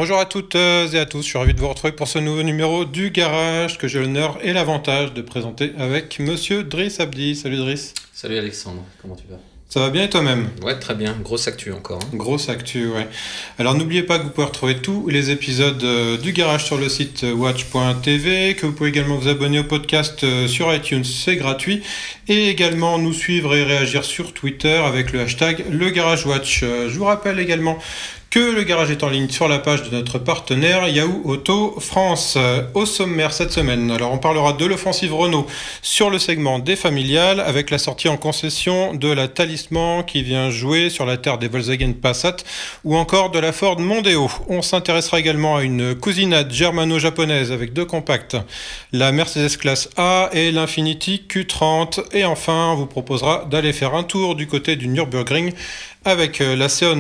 Bonjour à toutes et à tous, je suis ravi de vous retrouver pour ce nouveau numéro du Garage que j'ai l'honneur et l'avantage de présenter avec Monsieur Driss Abdi. Salut Driss. Salut Alexandre, comment tu vas? Ça va bien et toi-même? Ouais, très bien, grosse actu encore. Grosse actu, ouais. Alors n'oubliez pas que vous pouvez retrouver tous les épisodes du Garage sur le site watch.tv, que vous pouvez également vous abonner au podcast sur iTunes, c'est gratuit, et également nous suivre et réagir sur Twitter avec le hashtag LeGarageWatch. Je vous rappelle également que le garage est en ligne sur la page de notre partenaire Yahoo Auto France. Au sommaire cette semaine, alors on parlera de l'offensive Renault sur le segment des familiales avec la sortie en concession de la Talisman qui vient jouer sur la terre des Volkswagen Passat ou encore de la Ford Mondeo. On s'intéressera également à une cousinade germano-japonaise avec deux compacts, la Mercedes Classe A et l'Infiniti Q30. Et enfin, on vous proposera d'aller faire un tour du côté du Nürburgring avec la Seat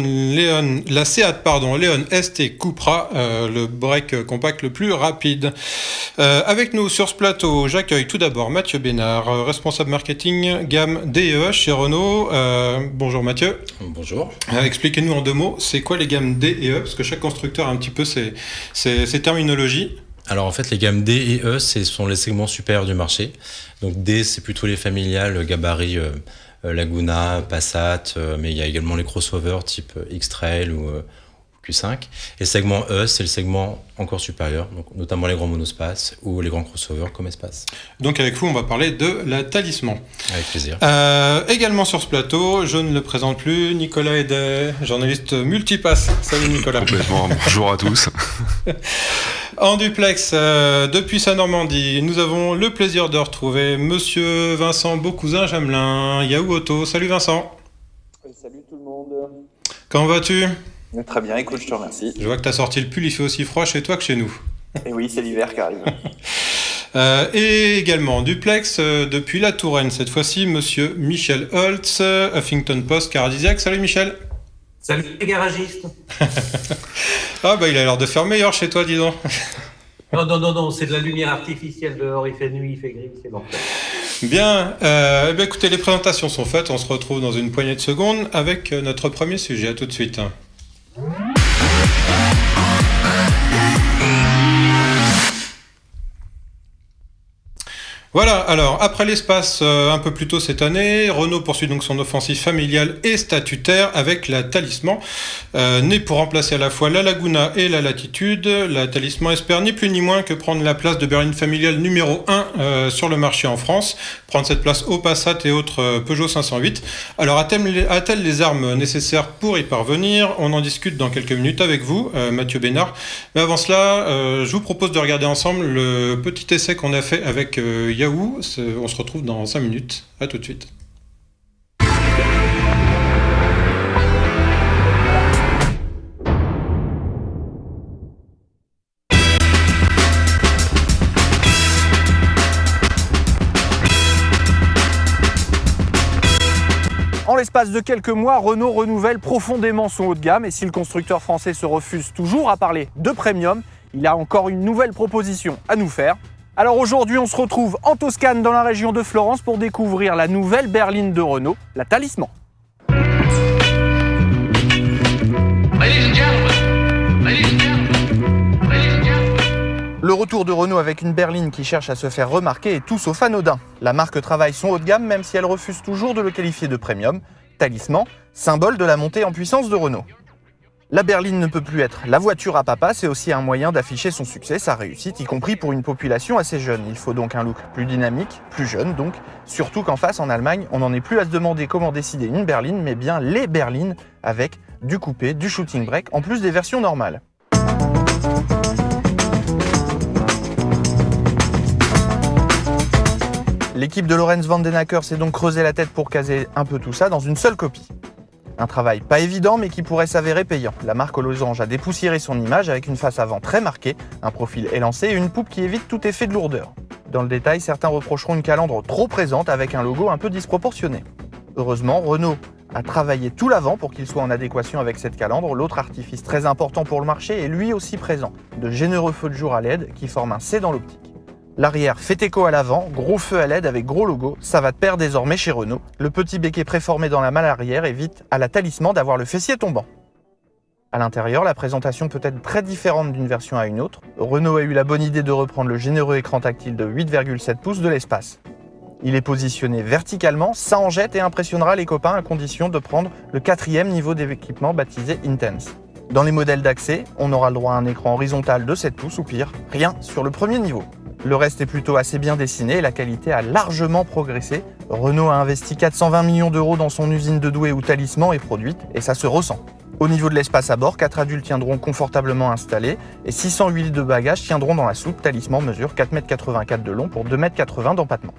Leon ST Cupra, le break compact le plus rapide. Avec nous sur ce plateau, j'accueille tout d'abord Mathieu Bénard, responsable marketing gamme DE chez Renault. Bonjour Mathieu. Bonjour. Expliquez-nous en deux mots, c'est quoi les gammes D et E, parce que chaque constructeur a un petit peu ses terminologies. Alors en fait, les gammes D et E, ce sont les segments supérieurs du marché. Donc D, c'est plutôt les familiales, gabarit Laguna, Passat, mais il y a également les crossovers type X-Trail ou Q5. Et segment E, c'est le segment encore supérieur, donc notamment les grands monospaces ou les grands crossovers comme Espace. Donc avec vous, on va parler de la Talisman. Avec plaisir. Également sur ce plateau, je ne le présente plus, Nicolas Edet, journaliste multipass. Salut Nicolas. Complètement, bonjour à tous. En duplex, depuis sa Normandie, nous avons le plaisir de retrouver Monsieur Vincent Beaucousin-Jamelin, Yahoo Auto. Salut Vincent. Salut tout le monde. Comment vas-tu? Très bien, écoute, je te remercie. Je vois que tu as sorti le pull, il fait aussi froid chez toi que chez nous. Et oui, c'est l'hiver qui arrive. Et également duplex, depuis la Touraine, cette fois-ci, Monsieur Michel Holtz, Huffington Post, Caradisiac. Salut Michel. Salut les garagistes. Ah bah il a l'air de faire meilleur chez toi, dis donc. Non, c'est de la lumière artificielle dehors, il fait nuit, il fait gris, c'est l'enfer. Bien, écoutez, les présentations sont faites, on se retrouve dans une poignée de secondes avec notre premier sujet, à tout de suite. Voilà, alors après l'espace un peu plus tôt cette année, Renault poursuit donc son offensive familiale et statutaire avec la Talisman. Née pour remplacer à la fois la Laguna et la Latitude, la Talisman espère ni plus ni moins que prendre la place de berline familiale numéro 1 sur le marché en France, prendre cette place au Passat et autres Peugeot 508. Alors a-t-elle les armes nécessaires pour y parvenir? On en discute dans quelques minutes avec vous, Mathieu Bénard. Mais avant cela, je vous propose de regarder ensemble le petit essai qu'on a fait avec Yahoo. On se retrouve dans 5 minutes. À tout de suite. En l'espace de quelques mois, Renault renouvelle profondément son haut de gamme et si le constructeur français se refuse toujours à parler de premium, il a encore une nouvelle proposition à nous faire. Alors aujourd'hui, on se retrouve en Toscane dans la région de Florence pour découvrir la nouvelle berline de Renault, la Talisman. Le retour de Renault avec une berline qui cherche à se faire remarquer est tout sauf anodin. La marque travaille son haut de gamme même si elle refuse toujours de le qualifier de premium. Talisman, symbole de la montée en puissance de Renault. La berline ne peut plus être la voiture à papa, c'est aussi un moyen d'afficher son succès, sa réussite, y compris pour une population assez jeune. Il faut donc un look plus dynamique, plus jeune donc, surtout qu'en face, en Allemagne, on n'en est plus à se demander comment décider une berline, mais bien les berlines, avec du coupé, du shooting brake, en plus des versions normales. L'équipe de Lorenz Vandenacker s'est donc creusé la tête pour caser un peu tout ça dans une seule copie. Un travail pas évident mais qui pourrait s'avérer payant. La marque aux losanges a dépoussiéré son image avec une face avant très marquée, un profil élancé et une poupe qui évite tout effet de lourdeur. Dans le détail, certains reprocheront une calandre trop présente avec un logo un peu disproportionné. Heureusement, Renault a travaillé tout l'avant pour qu'il soit en adéquation avec cette calandre. L'autre artifice très important pour le marché est lui aussi présent, de généreux feux de jour à LED qui forment un C dans l'optique. L'arrière fait écho à l'avant, gros feu à LED avec gros logo, ça va de pair désormais chez Renault. Le petit béquet préformé dans la malle arrière évite à la Talisman d'avoir le fessier tombant. À l'intérieur, la présentation peut être très différente d'une version à une autre. Renault a eu la bonne idée de reprendre le généreux écran tactile de 8,7 pouces de l'espace. Il est positionné verticalement, ça en jette et impressionnera les copains à condition de prendre le 4e niveau d'équipement baptisé Intense. Dans les modèles d'accès, on aura le droit à un écran horizontal de 7 pouces ou pire, rien sur le premier niveau. Le reste est plutôt assez bien dessiné et la qualité a largement progressé. Renault a investi 420 millions d'euros dans son usine de Douai où Talisman est produite et ça se ressent. Au niveau de l'espace à bord, 4 adultes tiendront confortablement installés et 608 de bagages tiendront dans la soute. Talisman mesure 4,84 m de long pour 2,80 m d'empattement.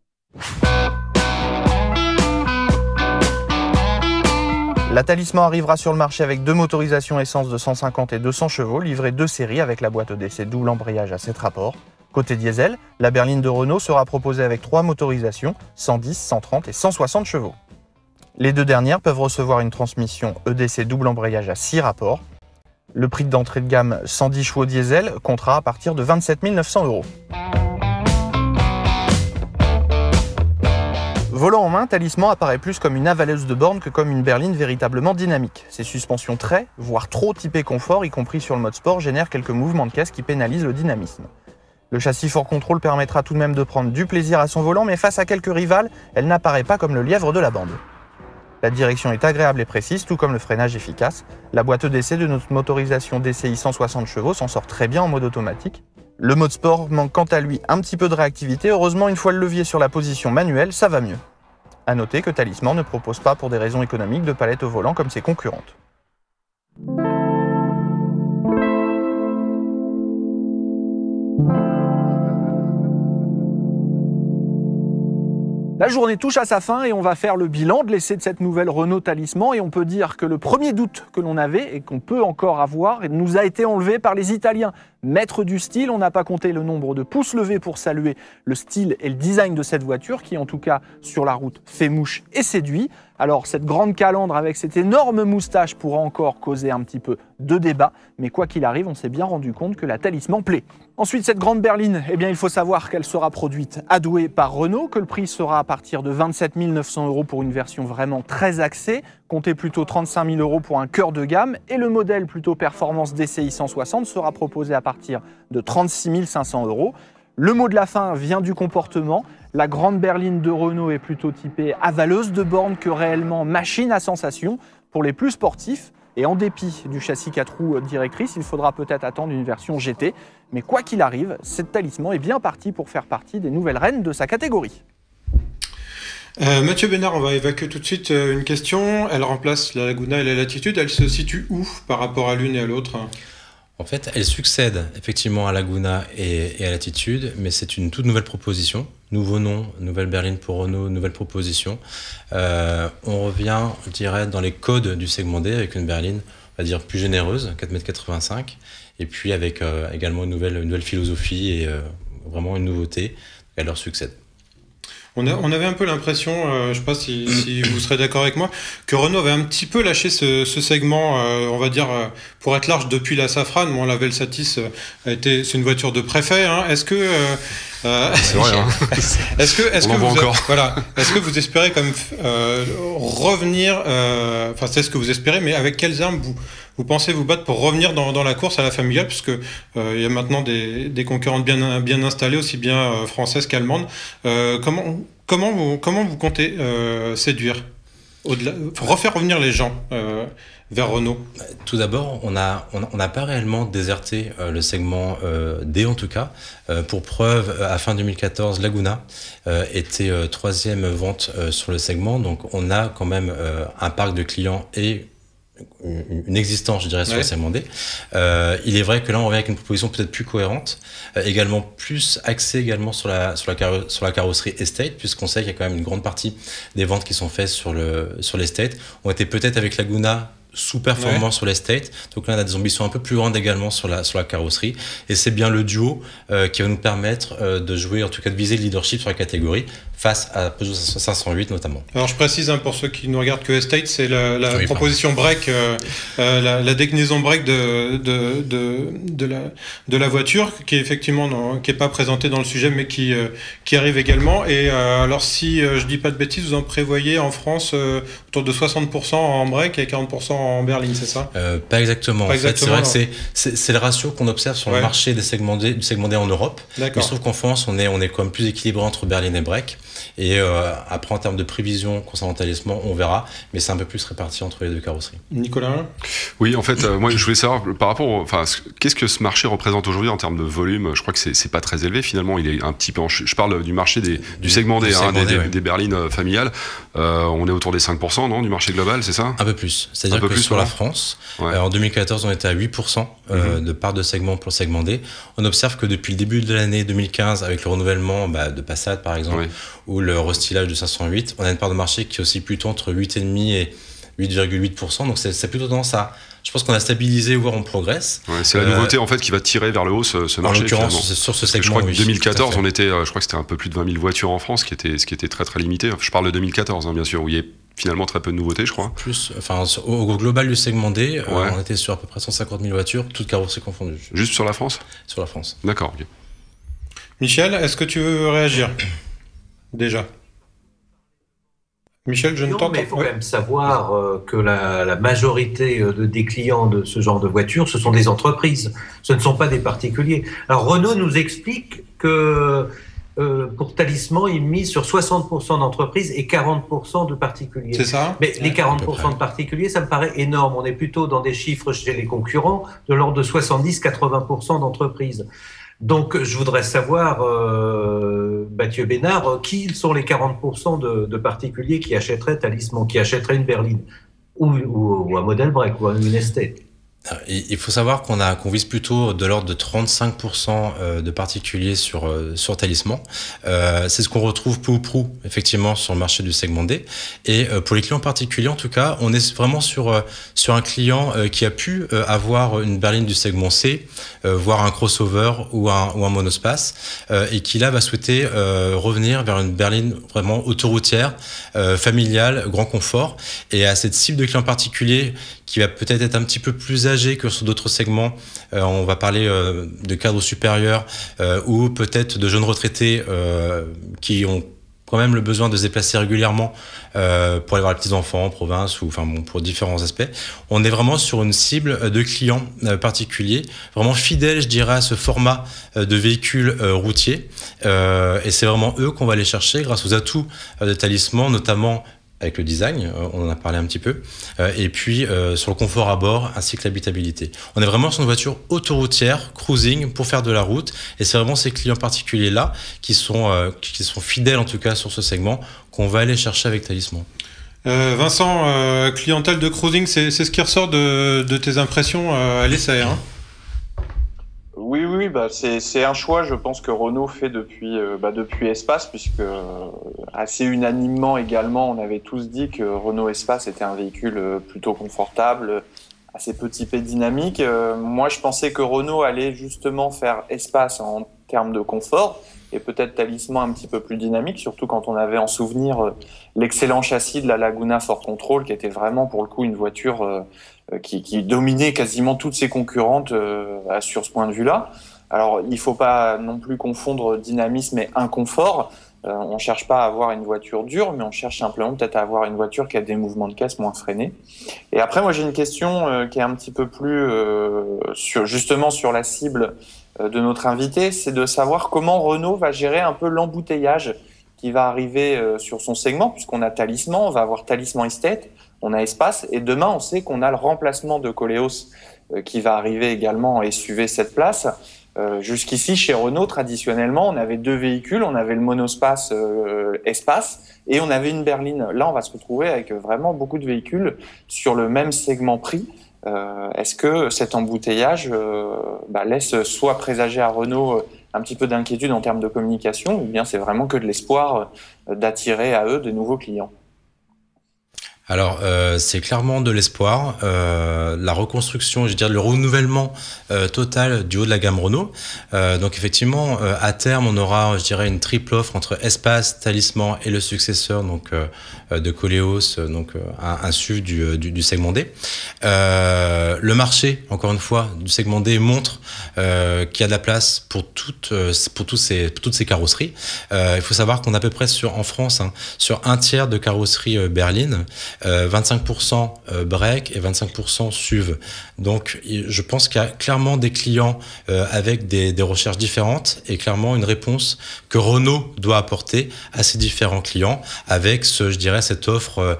La Talisman arrivera sur le marché avec 2 motorisations essence de 150 et 200 chevaux, livrées 2 séries avec la boîte EDC double embrayage à 7 rapports. Côté diesel, la berline de Renault sera proposée avec 3 motorisations, 110, 130 et 160 chevaux. Les 2 dernières peuvent recevoir une transmission EDC double embrayage à 6 rapports. Le prix d'entrée de gamme 110 chevaux diesel comptera à partir de 27 900 €. Volant en main, Talisman apparaît plus comme une avaleuse de borne que comme une berline véritablement dynamique. Ses suspensions très, voire trop typées confort, y compris sur le mode sport, génèrent quelques mouvements de caisse qui pénalisent le dynamisme. Le châssis Fort Control permettra tout de même de prendre du plaisir à son volant, mais face à quelques rivales, elle n'apparaît pas comme le lièvre de la bande. La direction est agréable et précise, tout comme le freinage efficace. La boîte EDC de notre motorisation DCI 160 chevaux s'en sort très bien en mode automatique. Le mode sport manque quant à lui un petit peu de réactivité. Heureusement, une fois le levier sur la position manuelle, ça va mieux. A noter que Talisman ne propose pas, pour des raisons économiques, de palette au volant comme ses concurrentes. La journée touche à sa fin et on va faire le bilan de l'essai de cette nouvelle Renault Talisman et on peut dire que le premier doute que l'on avait et qu'on peut encore avoir nous a été enlevé par les Italiens. Maître du style, on n'a pas compté le nombre de pouces levés pour saluer le style et le design de cette voiture qui en tout cas sur la route fait mouche et séduit. Alors cette grande calandre avec cette énorme moustache pourra encore causer un petit peu de débat, mais quoi qu'il arrive, on s'est bien rendu compte que la Talisman plaît. Ensuite, cette grande berline, eh bien, il faut savoir qu'elle sera produite à Douai par Renault, que le prix sera à partir de 27 900 € pour une version vraiment très axée, comptez plutôt 35 000 € pour un cœur de gamme, et le modèle plutôt performance DCI 160 sera proposé à partir de 36 500 €. Le mot de la fin vient du comportement. La grande berline de Renault est plutôt typée avaleuse de borne que réellement machine à sensation pour les plus sportifs. Et en dépit du châssis 4 roues directrice, il faudra peut-être attendre une version GT. Mais quoi qu'il arrive, cette Talisman est bien partie pour faire partie des nouvelles reines de sa catégorie. Mathieu Bénard, on va évacuer tout de suite une question. Elle remplace la Laguna et la Latitude. Elle se situe où par rapport à l'une et à l'autre ? En fait, elle succède effectivement à Laguna et à Latitude, mais c'est une toute nouvelle proposition. Nouveau nom, nouvelle berline pour Renault, nouvelle proposition. On revient, je dirais, dans les codes du segment D avec une berline, on va dire, plus généreuse, 4,85 m, et puis avec également une nouvelle philosophie et vraiment une nouveauté. Elle leur succède. On avait un peu l'impression, je ne sais pas si vous serez d'accord avec moi, que Renault avait un petit peu lâché ce segment, on va dire, pour être large depuis la Safrane. Bon, la Velsatis c'est une voiture de préfet. Hein. Est-ce que c'est vrai, hein. est-ce que vous espérez quand même revenir, enfin c'est ce que vous espérez, mais avec quelles armes vous pensez vous battre pour revenir dans la course à la familiale, puisque il y a maintenant des concurrentes bien installées, aussi bien françaises qu'allemandes. Comment vous comptez séduire, refaire revenir les gens vers Renault? Tout d'abord, on n'a pas réellement déserté le segment D en tout cas. Pour preuve, à fin 2014, Laguna était 3e vente sur le segment, donc on a quand même un parc de clients et une existence, je dirais, sur le segment D. Il est vrai que là, on revient avec une proposition peut-être plus cohérente, également plus axée également sur la carrosserie Estate, puisqu'on sait qu'il y a quand même une grande partie des ventes qui sont faites sur l'Estate. On était peut-être avec Laguna sous-performant sur l'Estate, donc là on a des ambitions un peu plus grandes également sur la carrosserie, et c'est bien le duo qui va nous permettre de jouer, en tout cas de viser le leadership sur la catégorie face à Peugeot 508 notamment. Alors je précise pour ceux qui ne regardent que Estate, c'est la Oui, proposition break, la déclinaison break de la voiture qui est effectivement qui est pas présentée dans le sujet mais qui arrive également. Et alors si je dis pas de bêtises, vous en prévoyez en France autour de 60% en break et 40% en berline, c'est ça? Pas exactement. Pas en fait, c'est exactement, vrai que c'est le ratio qu'on observe sur le marché du segment D en Europe. Mais il se trouve qu'en France, on est quand même plus équilibré entre berline et break. Et après, en termes de prévision concernant Talisman, on verra, mais c'est un peu plus réparti entre les deux carrosseries. Nicolas? Oui, en fait, moi, je voulais savoir par rapport, qu'est-ce que ce marché représente aujourd'hui en termes de volume? Je crois que c'est pas très élevé finalement. Il est un petit peu. Je parle du marché du segment D, des berlines familiales. On est autour des 5%, non, du marché global, c'est ça? Un peu plus. C'est-à-dire que sur la France, en 2014, on était à 8% de part de segment pour le segment D. On observe que depuis le début de l'année 2015, avec le renouvellement de Passat par exemple, ou le restylage de 508, on a une part de marché qui est aussi plutôt entre 8,5 et 8,8%. Donc c'est plutôt tendance à... Je pense qu'on a stabilisé, voire on progresse. C'est la nouveauté en fait qui va tirer vers le haut ce marché. En l'occurrence, c'est sur ce segment. Je crois que 2014, on était, je crois que c'était un peu plus de 20 000 voitures en France, ce qui était très très limité. Je parle de 2014, bien sûr, où il y a finalement très peu de nouveautés, je crois. Au global du segment D, on était sur à peu près 150 000 voitures, toutes carrosseries confondues. Juste sur la France? Sur la France. D'accord. Okay. Michel, est-ce que tu veux réagir déjà? Michel, je ne t'entends pas. Mais il faut quand même savoir que la majorité des clients de ce genre de voitures, ce sont des entreprises, ce ne sont pas des particuliers. Alors Renault nous explique que pour Talisman, il mise sur 60% d'entreprises et 40% de particuliers. C'est ça? Mais les 40% de particuliers, ça me paraît énorme. On est plutôt dans des chiffres chez les concurrents de l'ordre de 70-80% d'entreprises. Donc, je voudrais savoir, Mathieu Bénard, qui sont les 40% de particuliers qui achèteraient Talisman, qui achèteraient une berline ou un modèle break ou une estate? Il faut savoir qu'on vise plutôt de l'ordre de 35% de particuliers sur Talisman. C'est ce qu'on retrouve peu ou prou, effectivement, sur le marché du segment D. Et pour les clients particuliers, en tout cas, on est vraiment sur un client qui a pu avoir une berline du segment C, voire un crossover ou un monospace, et qui là va souhaiter revenir vers une berline vraiment autoroutière, familiale, grand confort. Et à cette cible de clients particuliers qui va peut-être être un petit peu plus âgé que sur d'autres segments. On va parler de cadres supérieurs ou peut-être de jeunes retraités qui ont quand même le besoin de se déplacer régulièrement pour aller voir les petits-enfants en province ou pour différents aspects. On est vraiment sur une cible de clients particuliers, vraiment fidèles, je dirais, à ce format de véhicule routier. Et c'est vraiment eux qu'on va aller chercher grâce aux atouts de Talisman, notamment avec le design, on en a parlé un petit peu, et puis sur le confort à bord ainsi que l'habitabilité. On est vraiment sur une voiture autoroutière, cruising, pour faire de la route, et c'est vraiment ces clients particuliers-là qui sont fidèles en tout cas sur ce segment qu'on va aller chercher avec Talisman. Vincent, clientèle de cruising, c'est ce qui ressort de tes impressions à l'essai, hein? Oui, c'est un choix, je pense, que Renault fait depuis Espace, puisque assez unanimement également, on avait tous dit que Renault Espace était un véhicule plutôt confortable, assez peu typé dynamique. Moi, je pensais que Renault allait justement faire Espace en termes de confort, et peut-être Talisman un petit peu plus dynamique, surtout quand on avait en souvenir l'excellent châssis de la Laguna Ford Control, qui était vraiment pour le coup une voiture qui dominait quasiment toutes ses concurrentes sur ce point de vue-là. Alors, il ne faut pas non plus confondre dynamisme et inconfort. On ne cherche pas à avoir une voiture dure, mais on cherche simplement peut-être à avoir une voiture qui a des mouvements de caisse moins freinés. Et après, moi, j'ai une question qui est un petit peu plus justement sur la cible de notre invité, c'est de savoir comment Renault va gérer un peu l'embouteillage qui va arriver sur son segment, puisqu'on a Talisman, on va avoir Talisman Estate, on a Espace, et demain, on sait qu'on a le remplacement de Koleos qui va arriver également et SUV cette place. Jusqu'ici, chez Renault, traditionnellement, on avait deux véhicules, on avait le monospace Espace et on avait une berline. Là, on va se retrouver avec vraiment beaucoup de véhicules sur le même segment prix. Est-ce que cet embouteillage laisse soit présager à Renault un petit peu d'inquiétude en termes de communication, ou bien c'est vraiment que de l'espoir d'attirer à eux de nouveaux clients? Alors, c'est clairement de l'espoir. La reconstruction, je dirais, le renouvellement total du haut de la gamme Renault. Donc, effectivement, à terme, on aura, je dirais, une triple offre entre Espace, Talisman et le successeur donc de Koleos, donc un SUV du segment D. Le marché, encore une fois, du segment D montre qu'il y a de la place pour toutes ces carrosseries. Il faut savoir qu'on a à peu près en France, sur un tiers de carrosserie berline, 25% break et 25% SUV. Donc, je pense qu'il y a clairement des clients avec des recherches différentes et clairement une réponse que Renault doit apporter à ces différents clients avec cette offre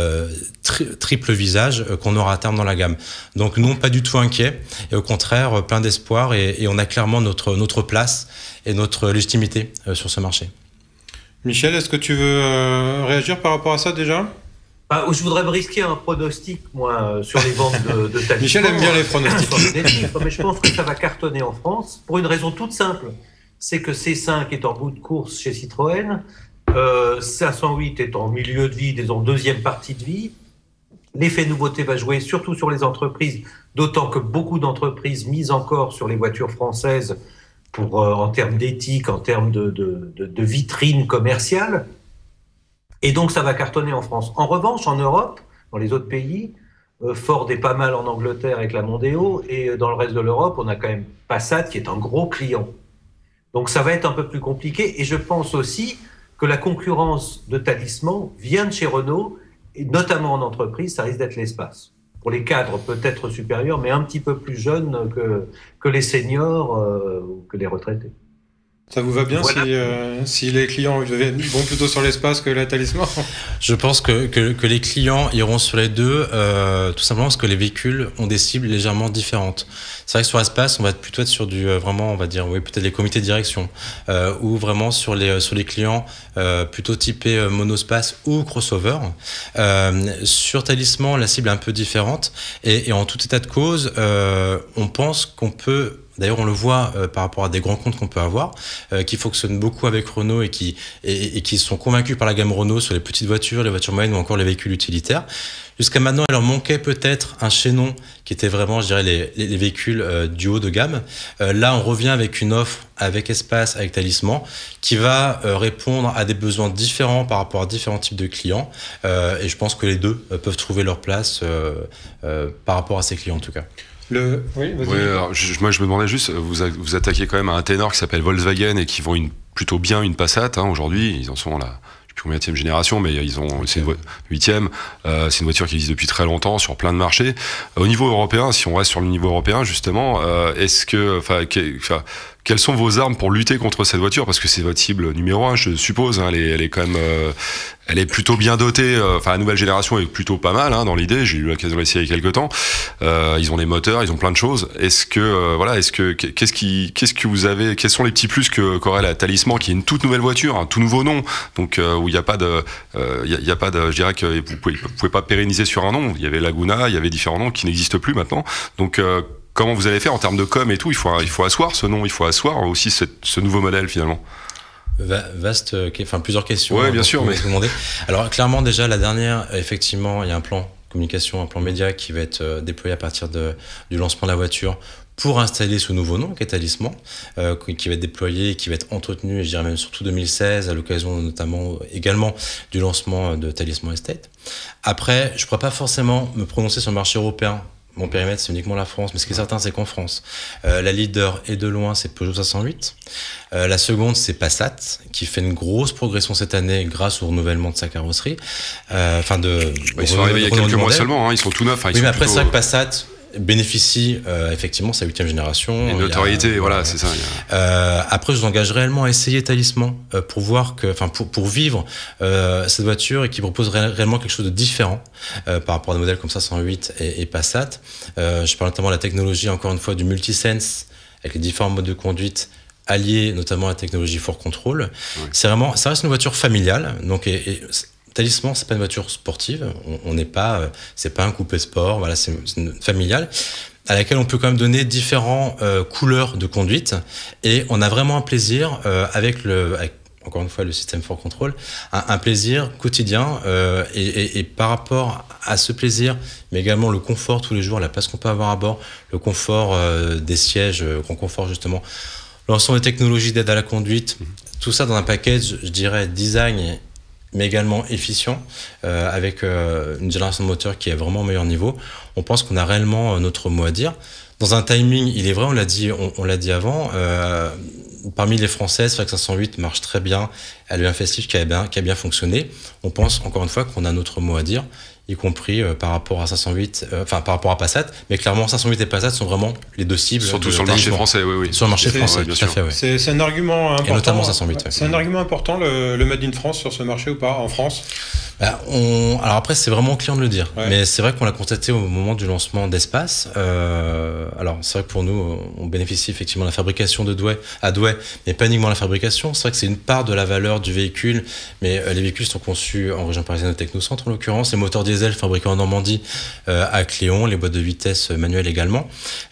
triple visage qu'on aura à terme dans la gamme. Donc, non, pas du tout inquiet et au contraire, plein d'espoir et on a clairement notre place et notre légitimité sur ce marché. Michel, est-ce que tu veux réagir par rapport à ça déjà ? Je voudrais me risquer un pronostic, moi, sur les ventes de Talisman. Michel aime bien les pronostics. Mais je pense que ça va cartonner en France pour une raison toute simple. C'est que C5 est en bout de course chez Citroën, 508 est en milieu de vie, disons deuxième partie de vie. L'effet nouveauté va jouer surtout sur les entreprises, d'autant que beaucoup d'entreprises misent encore sur les voitures françaises en termes d'éthique, en termes de vitrine commerciale. Et donc, ça va cartonner en France. En revanche, en Europe, dans les autres pays, Ford est pas mal en Angleterre avec la Mondeo, et dans le reste de l'Europe, on a quand même Passat qui est un gros client. Donc, ça va être un peu plus compliqué. Et je pense aussi que la concurrence de Talisman vient de chez Renault, et notamment en entreprise, ça risque d'être l'Espace. Pour les cadres, peut-être supérieurs, mais un petit peu plus jeunes que les seniors ou que les retraités. Ça vous va bien si les clients vont plutôt sur l'Espace que la Talisman ? Je pense que les clients iront sur les deux, tout simplement parce que les véhicules ont des cibles légèrement différentes. C'est vrai que sur Espace, on va plutôt être sur vraiment, on va dire, peut-être les comités de direction, ou vraiment sur les clients plutôt typés monospace ou crossover. Sur Talisman, la cible est un peu différente, et en tout état de cause, on pense qu'on peut. D'ailleurs, on le voit par rapport à des grands comptes qu'on peut avoir, qui fonctionnent beaucoup avec Renault et qui sont convaincus par la gamme Renault sur les petites voitures, les voitures moyennes ou encore les véhicules utilitaires. Jusqu'à maintenant, il leur manquait peut-être un chaînon qui était vraiment, je dirais, les véhicules du haut de gamme. Là, on revient avec une offre avec Espace, avec Talisman, qui va répondre à des besoins différents par rapport à différents types de clients. Et je pense que les deux peuvent trouver leur place par rapport à ces clients en tout cas. Oui, vas-y. Alors, moi, je me demandais juste, vous attaquez quand même à un ténor qui s'appelle Volkswagen et qui vend plutôt bien une Passat. Aujourd'hui, ils en sont là. Je sais plus combien de génération, mais c'est une 8e. C'est une voiture qui existe depuis très longtemps sur plein de marchés. Au niveau européen, si on reste sur le niveau européen, justement, quelles sont vos armes pour lutter contre cette voiture ? Parce que c'est votre cible numéro 1, je suppose. Elle est quand même, elle est plutôt bien dotée. La nouvelle génération est plutôt pas mal dans l'idée. J'ai eu l'occasion de l'essayer il y a quelques temps. Ils ont des moteurs, ils ont plein de choses. Qu'est-ce que vous avez ? Quels sont les petits plus qu'aurait la Talisman, qui est une toute nouvelle voiture, un tout nouveau nom, donc où il y a pas de, je dirais que vous pouvez pas pérenniser sur un nom. Il y avait Laguna, il y avait différents noms qui n'existent plus maintenant. Donc comment vous allez faire en termes de com et tout ? Il faut asseoir ce nom, il faut asseoir aussi ce nouveau modèle finalement. Plusieurs questions. Oui, bien sûr. Mais... Alors, clairement, déjà, la dernière, effectivement, il y a un plan communication, un plan média qui va être déployé à partir du lancement de la voiture pour installer ce nouveau nom, qui est Talisman, qui va être déployé et qui va être entretenu, je dirais même surtout 2016, à l'occasion notamment également du lancement de Talisman Estate. Après, je ne pourrais pas forcément me prononcer sur le marché européen. Mon périmètre, c'est uniquement la France. Mais ce qui est certain, c'est qu'en France, la leader est de loin, c'est Peugeot 508. La seconde, c'est Passat, qui fait une grosse progression cette année grâce au renouvellement de sa carrosserie. Ils sont arrivés il y a quelques mois seulement, ils sont tout neufs. Oui, mais après, c'est vrai que Passat bénéficie effectivement sa 8e génération. Une notoriété, voilà, c'est ça. Après, je vous engage réellement à essayer Talisman pour voir pour vivre cette voiture et qui propose réellement quelque chose de différent par rapport à des modèles comme ça, 108 et Passat. Je parle notamment de la technologie, encore une fois, du multisense avec les différents modes de conduite alliés notamment à la technologie Ford Control. Oui. Ça reste une voiture familiale, donc Talisman, c'est pas une voiture sportive, on n'est pas, c'est pas un coupé sport, voilà, c'est une familiale à laquelle on peut quand même donner différents couleurs de conduite et on a vraiment un plaisir avec encore une fois le système For Control, un plaisir quotidien et par rapport à ce plaisir, mais également le confort tous les jours, la place qu'on peut avoir à bord, le confort des sièges, grand confort justement, l'ensemble des technologies d'aide à la conduite, tout ça dans un package, je dirais, design mais également efficient, avec une génération de moteur qui est vraiment au meilleur niveau. On pense qu'on a réellement notre mot à dire. Dans un timing, il est vrai, on l'a dit avant, parmi les Françaises, FAC 508 marche très bien, elle a eu un festif qui a bien fonctionné. On pense encore une fois qu'on a notre mot à dire, y compris par rapport à 508, par rapport à Passat, mais clairement 508 et Passat sont vraiment les deux cibles. Surtout sur le marché français, oui. Sur le marché français, bien sûr. Tout à fait, oui. C'est un argument important. Et notamment 508. C'est un argument important, le Made in France sur ce marché ou pas, en France? Alors après, c'est vraiment client de le dire, mais c'est vrai qu'on l'a constaté au moment du lancement d'Espace. Alors c'est vrai que pour nous, on bénéficie effectivement de la fabrication à Douai, mais pas uniquement la fabrication. C'est vrai que c'est une part de la valeur du véhicule, mais les véhicules sont conçus en région parisienne au Technocentre en l'occurrence. Les moteurs diesel fabriqués en Normandie à Cléon, les boîtes de vitesse manuelles également.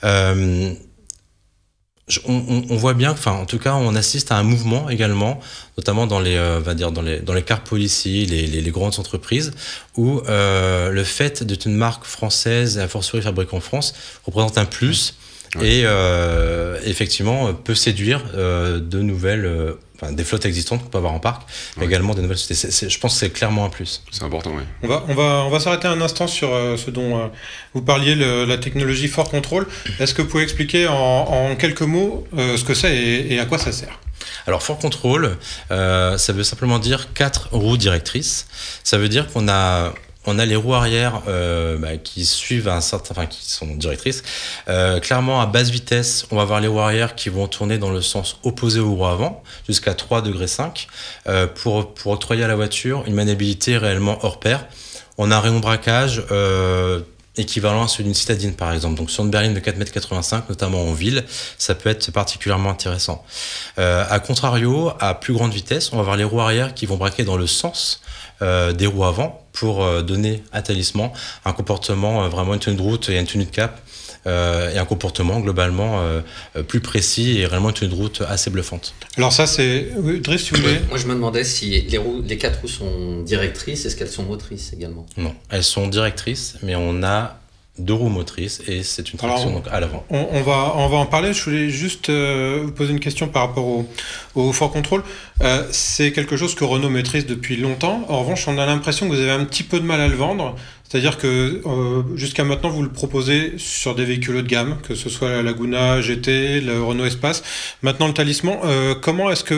On voit bien, en tout cas, on assiste à un mouvement également, notamment dans les cars policy, les grandes entreprises, où le fait d'être une marque française, a fortiori fabriquée en France, représente un plus et effectivement peut séduire de nouvelles, des flottes existantes qu'on peut avoir en parc, mais également des nouvelles sociétés. Je pense que c'est clairement un plus. C'est important, oui. On va s'arrêter un instant sur ce dont vous parliez, la technologie For Control. Est-ce que vous pouvez expliquer en quelques mots ce que c'est et à quoi ça sert? Alors For Control, ça veut simplement dire 4 roues directrices. Ça veut dire qu'on a les roues arrière qui suivent qui sont directrices. Clairement, à basse vitesse, on va avoir les roues arrière qui vont tourner dans le sens opposé aux roues avant, jusqu'à 3,5 degrés, pour octroyer à la voiture une maniabilité réellement hors pair. On a un rayon de braquage équivalent à celui d'une citadine, par exemple. Donc sur une berline de 4,85 m, notamment en ville, ça peut être particulièrement intéressant. A contrario, à plus grande vitesse, on va avoir les roues arrière qui vont braquer dans le sens des roues avant pour donner à Talisman un comportement, vraiment une tenue de route et une tenue de cap, et un comportement globalement plus précis et réellement une tenue de route assez bluffante. Alors ça c'est... Driss, si vous voulez. Moi je me demandais si les 4 roues sont directrices, est-ce qu'elles sont motrices également? Non, elles sont directrices, mais on a 2 roues motrices et c'est une traction donc à l'avant. On va en parler. Je voulais juste vous poser une question par rapport au For Control. C'est quelque chose que Renault maîtrise depuis longtemps. En revanche, on a l'impression que vous avez un petit peu de mal à le vendre. C'est-à-dire que jusqu'à maintenant, vous le proposez sur des véhicules haut de gamme, que ce soit la Laguna GT, le Renault Espace. Maintenant, le Talisman. Comment est-ce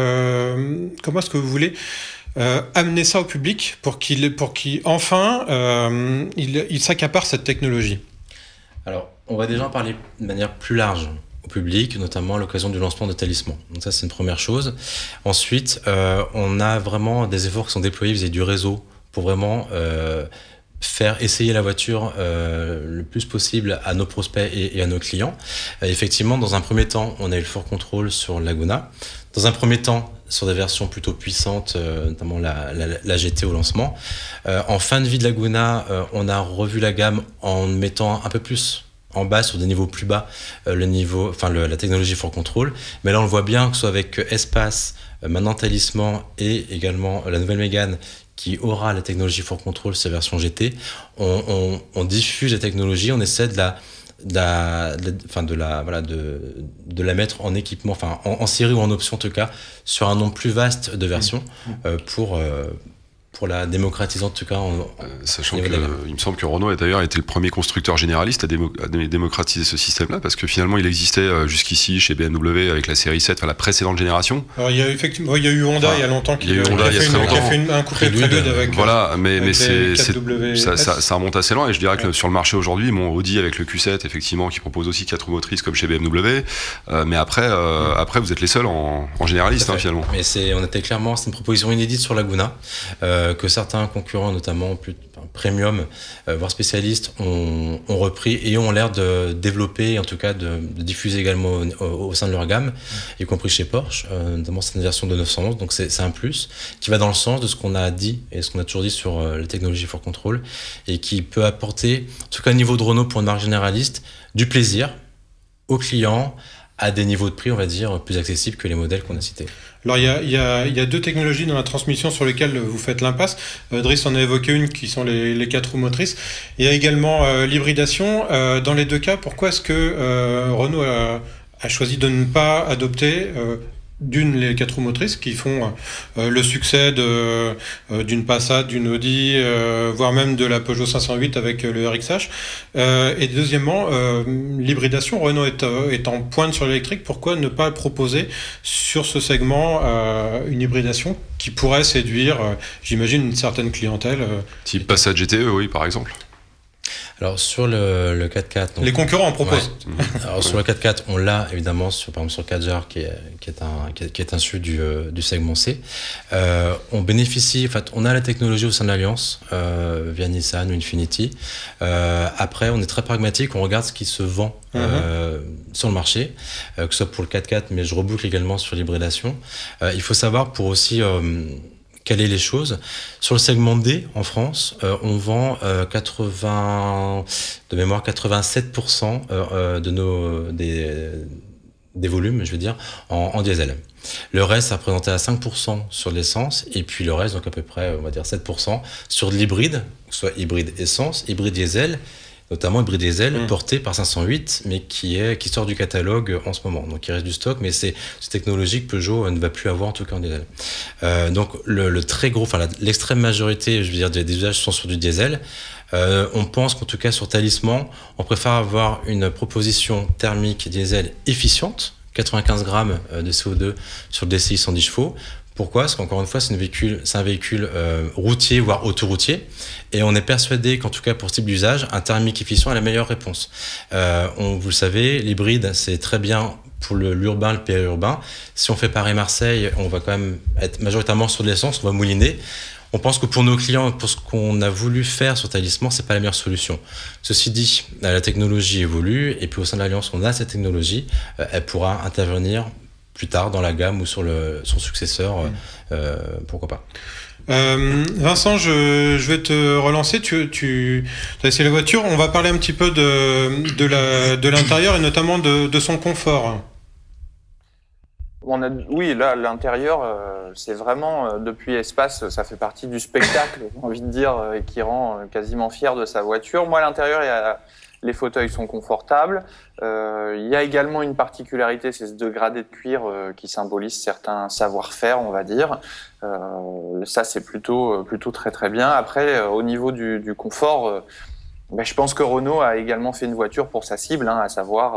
que vous voulez amener ça au public pour qu'il enfin il s'accapare cette technologie? Alors, on va déjà en parler de manière plus large au public, notamment à l'occasion du lancement de Talisman. Donc ça, c'est une première chose. Ensuite, on a vraiment des efforts qui sont déployés vis-à-vis du réseau pour vraiment faire essayer la voiture le plus possible à nos prospects et à nos clients. Effectivement, dans un premier temps, on a eu le For Control sur Laguna. Dans un premier temps, sur des versions plutôt puissantes, notamment la GT au lancement. En fin de vie de Laguna, on a revu la gamme en mettant un peu plus en bas, sur des niveaux plus bas, la technologie For Control. Mais là, on le voit bien, que ce soit avec Espace, maintenant Talisman et également la nouvelle Mégane, qui aura la technologie For Control, sa version GT, on diffuse la technologie, on essaie de la mettre en équipement, en série ou en option en tout cas, sur un nombre plus vaste de versions pour la démocratiser en tout cas. Sachant que il me semble que Renault a d'ailleurs été le premier constructeur généraliste à démocratiser ce système-là, parce que finalement il existait jusqu'ici chez BMW avec la série 7, la précédente génération. Alors il y a eu Honda il y a longtemps qui a fait un coupé prélude avec. Voilà, mais ça remonte assez loin, et je dirais que sur le marché aujourd'hui, Audi avec le Q7 effectivement qui propose aussi 4 roues motrices comme chez BMW, mais après vous êtes les seuls en généraliste finalement. Mais c'est une proposition inédite sur Laguna. Que certains concurrents, notamment plus premium, voire spécialistes, ont repris et ont l'air de développer, en tout cas de diffuser également au sein de leur gamme, y compris chez Porsche, notamment cette version de 911. Donc c'est un plus qui va dans le sens de ce qu'on a dit et ce qu'on a toujours dit sur la technologie For Control, et qui peut apporter, en tout cas au niveau de Renault pour une marque généraliste, du plaisir aux clients, à des niveaux de prix, on va dire, plus accessibles que les modèles qu'on a cités. Alors il y a deux technologies dans la transmission sur lesquelles vous faites l'impasse. Driss en a évoqué une qui sont les 4 roues motrices. Il y a également l'hybridation. Dans les deux cas, pourquoi est-ce que Renault a choisi de ne pas adopter les 4 roues motrices qui font le succès d'une Passat, d'une Audi, voire même de la Peugeot 508 avec le RXH. Et deuxièmement, l'hybridation. Renault est en pointe sur l'électrique. Pourquoi ne pas proposer sur ce segment une hybridation qui pourrait séduire, j'imagine, une certaine clientèle Type Passat GTE, oui, par exemple. Alors sur le 4x4... Donc, les concurrents en proposent. Ouais. Alors sur le 4x4, on l'a évidemment par exemple sur Kadjar qui est un SUV du segment C. On bénéficie, en fait, on a la technologie au sein de l'Alliance via Nissan ou Infiniti. Après, on est très pragmatique, on regarde ce qui se vend sur le marché, que ce soit pour le 4x4, mais je reboucle également sur l'hybridation. Il faut savoir pour aussi... caler les choses. Sur le segment D, en France, on vend 87% des volumes, je veux dire, en diesel. Le reste, ça représentait à 5% sur l'essence, et puis le reste, donc à peu près, on va dire 7%, sur de l'hybride, soit hybride essence, hybride diesel, notamment hybride diesel porté par 508, mais qui sort du catalogue en ce moment. Donc il reste du stock, mais c'est technologie que Peugeot ne va plus avoir, en tout cas en diesel. Donc le très gros, l'extrême majorité, je veux dire, des usages sont sur du diesel. On pense qu'en tout cas sur Talisman, on préfère avoir une proposition thermique diesel efficiente, 95 grammes de CO2 sur le DCI 110 chevaux. Pourquoi ? Parce qu'encore une fois, c'est un véhicule routier, voire autoroutier. Et on est persuadé qu'en tout cas, pour ce type d'usage, un thermique efficient est la meilleure réponse. Vous le savez, l'hybride, c'est très bien pour l'urbain, le périurbain. Si on fait Paris-Marseille, on va quand même être majoritairement sur de l'essence, on va mouliner. On pense que pour nos clients, pour ce qu'on a voulu faire sur Talisman, c'est pas la meilleure solution. Ceci dit, la technologie évolue, et puis au sein de l'Alliance, on a cette technologie, elle pourra intervenir plus tard dans la gamme ou sur son successeur, pourquoi pas. Vincent, je vais te relancer. Tu as essayé la voiture. On va parler un petit peu de l'intérieur et notamment de son confort. Oui, là, l'intérieur, c'est vraiment, depuis Espace, ça fait partie du spectacle, j'ai envie de dire, et qui rend quasiment fier de sa voiture. Moi, à l'intérieur, les fauteuils sont confortables. Il y a également une particularité, c'est ce dégradé de cuir qui symbolise certains savoir-faire, on va dire. Ça, c'est plutôt très très bien. Après, au niveau du confort, je pense que Renault a également fait une voiture pour sa cible, à savoir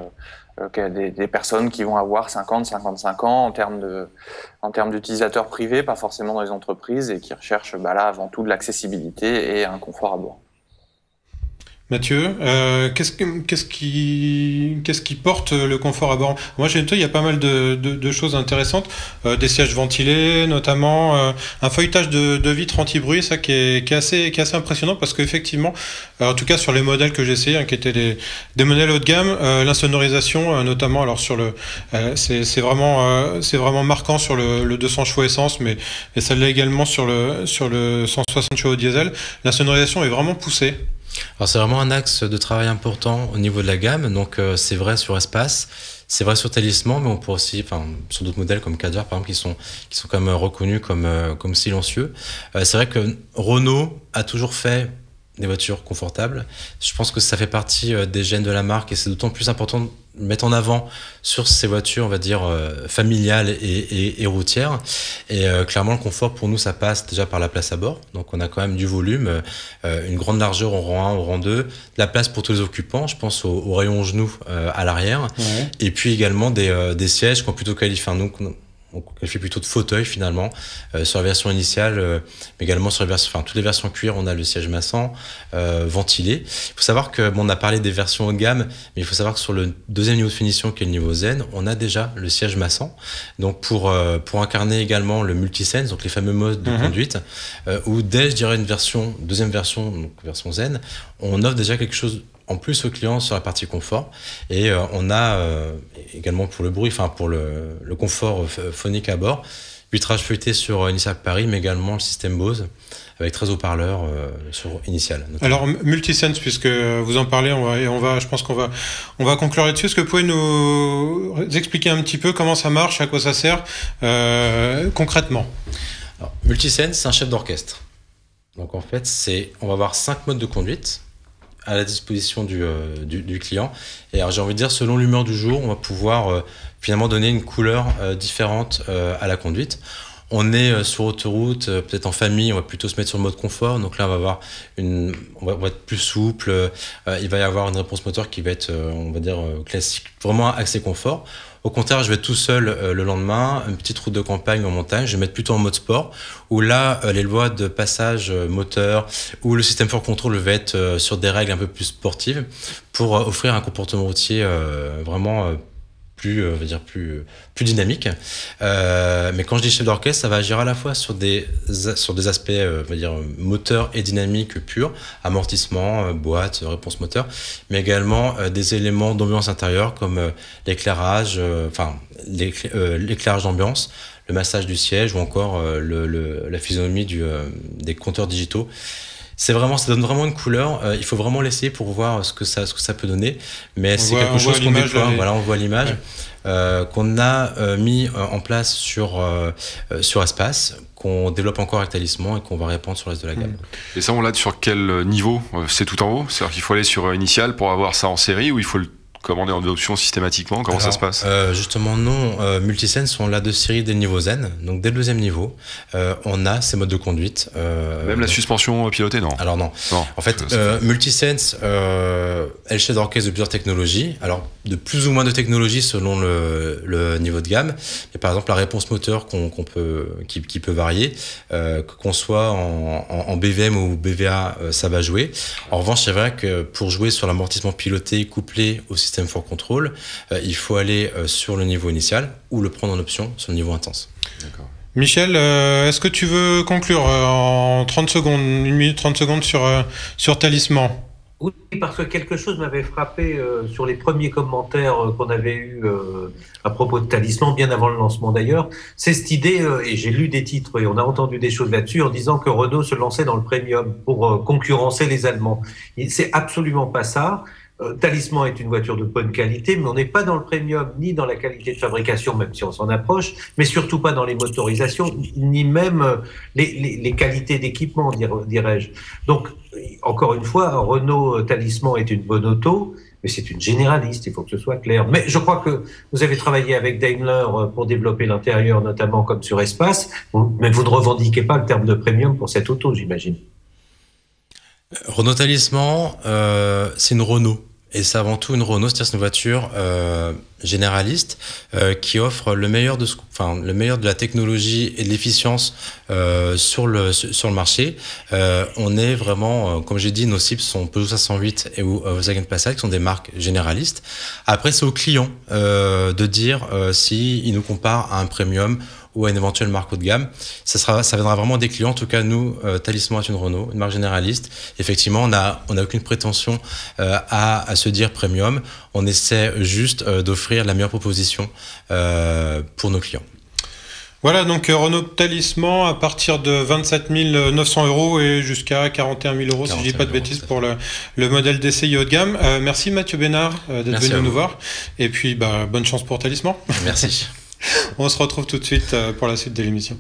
des personnes qui vont avoir 50-55 ans en termes d'utilisateurs privés, pas forcément dans les entreprises, et qui recherchent là avant tout de l'accessibilité et un confort à bord. Mathieu, qu'est-ce qui porte le confort à bord ? Moi, chez toi, il y a pas mal de choses intéressantes, des sièges ventilés, notamment un feuilletage de vitres anti-bruit, ça qui est assez impressionnant, parce qu'effectivement, en tout cas sur les modèles que j'ai essayés, qui étaient des modèles haut de gamme, l'insonorisation, notamment, alors sur c'est vraiment marquant sur le 200 chevaux essence, mais ça l'est également sur le 160 chevaux diesel. L'insonorisation est vraiment poussée. Alors c'est vraiment un axe de travail important au niveau de la gamme, donc c'est vrai sur Espace, c'est vrai sur Talisman, mais on peut aussi, sur d'autres modèles comme Kadjar par exemple, qui sont quand même reconnus comme silencieux. C'est vrai que Renault a toujours fait des voitures confortables. Je pense que ça fait partie des gènes de la marque, et c'est d'autant plus important de mettre en avant sur ces voitures, on va dire, familiales et routières. Et clairement, le confort, pour nous, ça passe déjà par la place à bord. Donc, on a quand même du volume, une grande largeur au rang 1, au rang 2, de la place pour tous les occupants. Je pense au rayon genoux à l'arrière. Ouais. Et puis également des sièges qu'on plutôt qualifie, on qualifie plutôt de fauteuil finalement sur la version initiale, mais également sur toutes les versions cuir, on a le siège massant ventilé. Il faut savoir que on a parlé des versions haut de gamme, mais il faut savoir que sur le deuxième niveau de finition qui est le niveau Zen, on a déjà le siège massant. Donc pour incarner également le multisense, donc les fameux modes de conduite, ou dès je dirais deuxième version, donc version Zen, on offre déjà quelque chose en plus aux clients sur la partie confort, et on a également pour le bruit, pour le confort phonique à bord, vitrage feuilleté sur Initial Paris, mais également le système Bose avec 13 haut-parleurs sur Initial. Notamment. Alors Multisense, puisque vous en parlez, je pense qu'on va conclure là-dessus. Est-ce que vous pouvez nous expliquer un petit peu comment ça marche, à quoi ça sert concrètement? Alors, Multisense, c'est un chef d'orchestre. Donc en fait, on va avoir 5 modes de conduite à la disposition du client. Et alors, j'ai envie de dire, selon l'humeur du jour, on va pouvoir finalement donner une couleur différente à la conduite. On est sur autoroute, peut-être en famille, on va plutôt se mettre sur le mode confort. Donc là, on va être plus souple. Il va y avoir une réponse moteur qui va être, on va dire, classique, vraiment axée confort. Au contraire, je vais être tout seul le lendemain, une petite route de campagne en montagne, je vais mettre plutôt en mode sport, où là, les lois de passage moteur ou le système for control va être sur des règles un peu plus sportives pour offrir un comportement routier vraiment plus dynamique. Mais quand je dis chef d'orchestre, ça va agir à la fois sur des aspects, on va dire, moteurs et dynamiques purs, amortissement, boîte, réponse moteur, mais également des éléments d'ambiance intérieure comme l'éclairage, l'éclairage d'ambiance, le massage du siège ou encore la physionomie des compteurs digitaux. Ça donne vraiment une couleur. Il faut vraiment l'essayer pour voir ce que ça peut donner. Mais c'est quelque chose qu'on déploie. Voilà, on voit l'image qu'on a mis en place sur Espace, qu'on développe encore avec Talisman et qu'on va répandre sur le reste de la gamme. Et ça, on l'a sur quel niveau? C'est tout en haut? C'est-à-dire qu'il faut aller sur Initial pour avoir ça en série ou il faut le commander en option systématiquement? Comment ça se passe? Justement, non. Multisense, on l'a de série dès le niveau Zen. Donc, dès le 2e niveau, on a ces modes de conduite. Même la suspension pilotée, non? Alors, non. En fait, Multisense est le chef d'orchestre de plusieurs technologies. Alors, de plus ou moins de technologies selon le niveau de gamme. Mais par exemple, la réponse moteur qui peut varier, qu'on soit en BVM ou BVA, ça va jouer. En revanche, c'est vrai que pour jouer sur l'amortissement piloté couplé au système for control, il faut aller sur le niveau initial ou le prendre en option sur le niveau intense. D'accord. Michel, est-ce que tu veux conclure en 30 secondes, 1 minute 30 secondes sur Talisman? Oui, parce que quelque chose m'avait frappé sur les premiers commentaires qu'on avait eus à propos de Talisman, bien avant le lancement d'ailleurs. C'est cette idée, et j'ai lu des titres et on a entendu des choses là-dessus, en disant que Renault se lançait dans le premium pour concurrencer les Allemands. C'est absolument pas ça. Talisman est une voiture de bonne qualité, mais on n'est pas dans le premium, ni dans la qualité de fabrication, même si on s'en approche, mais surtout pas dans les motorisations, ni même les qualités d'équipement, dirais-je. Donc, encore une fois, Renault Talisman est une bonne auto, mais c'est une généraliste, il faut que ce soit clair. Mais je crois que vous avez travaillé avec Daimler pour développer l'intérieur, notamment comme sur Espace, mais vous ne revendiquez pas le terme de premium pour cette auto, j'imagine. Renault Talisman, c'est une Renault. Et c'est avant tout une Renault, c'est-à-dire c'est une voiture généraliste qui offre le meilleur de la technologie et de l'efficience sur le marché. On est vraiment, comme j'ai dit, nos cibles sont Peugeot 508 et Volkswagen Passat, qui sont des marques généralistes. Après, c'est au client de dire s'il nous compare à un premium ou à une éventuelle marque haut de gamme. Ça viendra vraiment des clients. En tout cas, nous, Talisman est une Renault, une marque généraliste. Effectivement, on n'a aucune prétention à se dire premium. On essaie juste d'offrir la meilleure proposition pour nos clients. Voilà, donc Renault Talisman à partir de 27 900 € et jusqu'à 41 000 €, si je ne dis pas de bêtises, pour le modèle DCI haut de gamme. Merci Mathieu Bénard d'être venu nous voir. Et puis, bonne chance pour Talisman. Merci. On se retrouve tout de suite pour la suite de l'émission.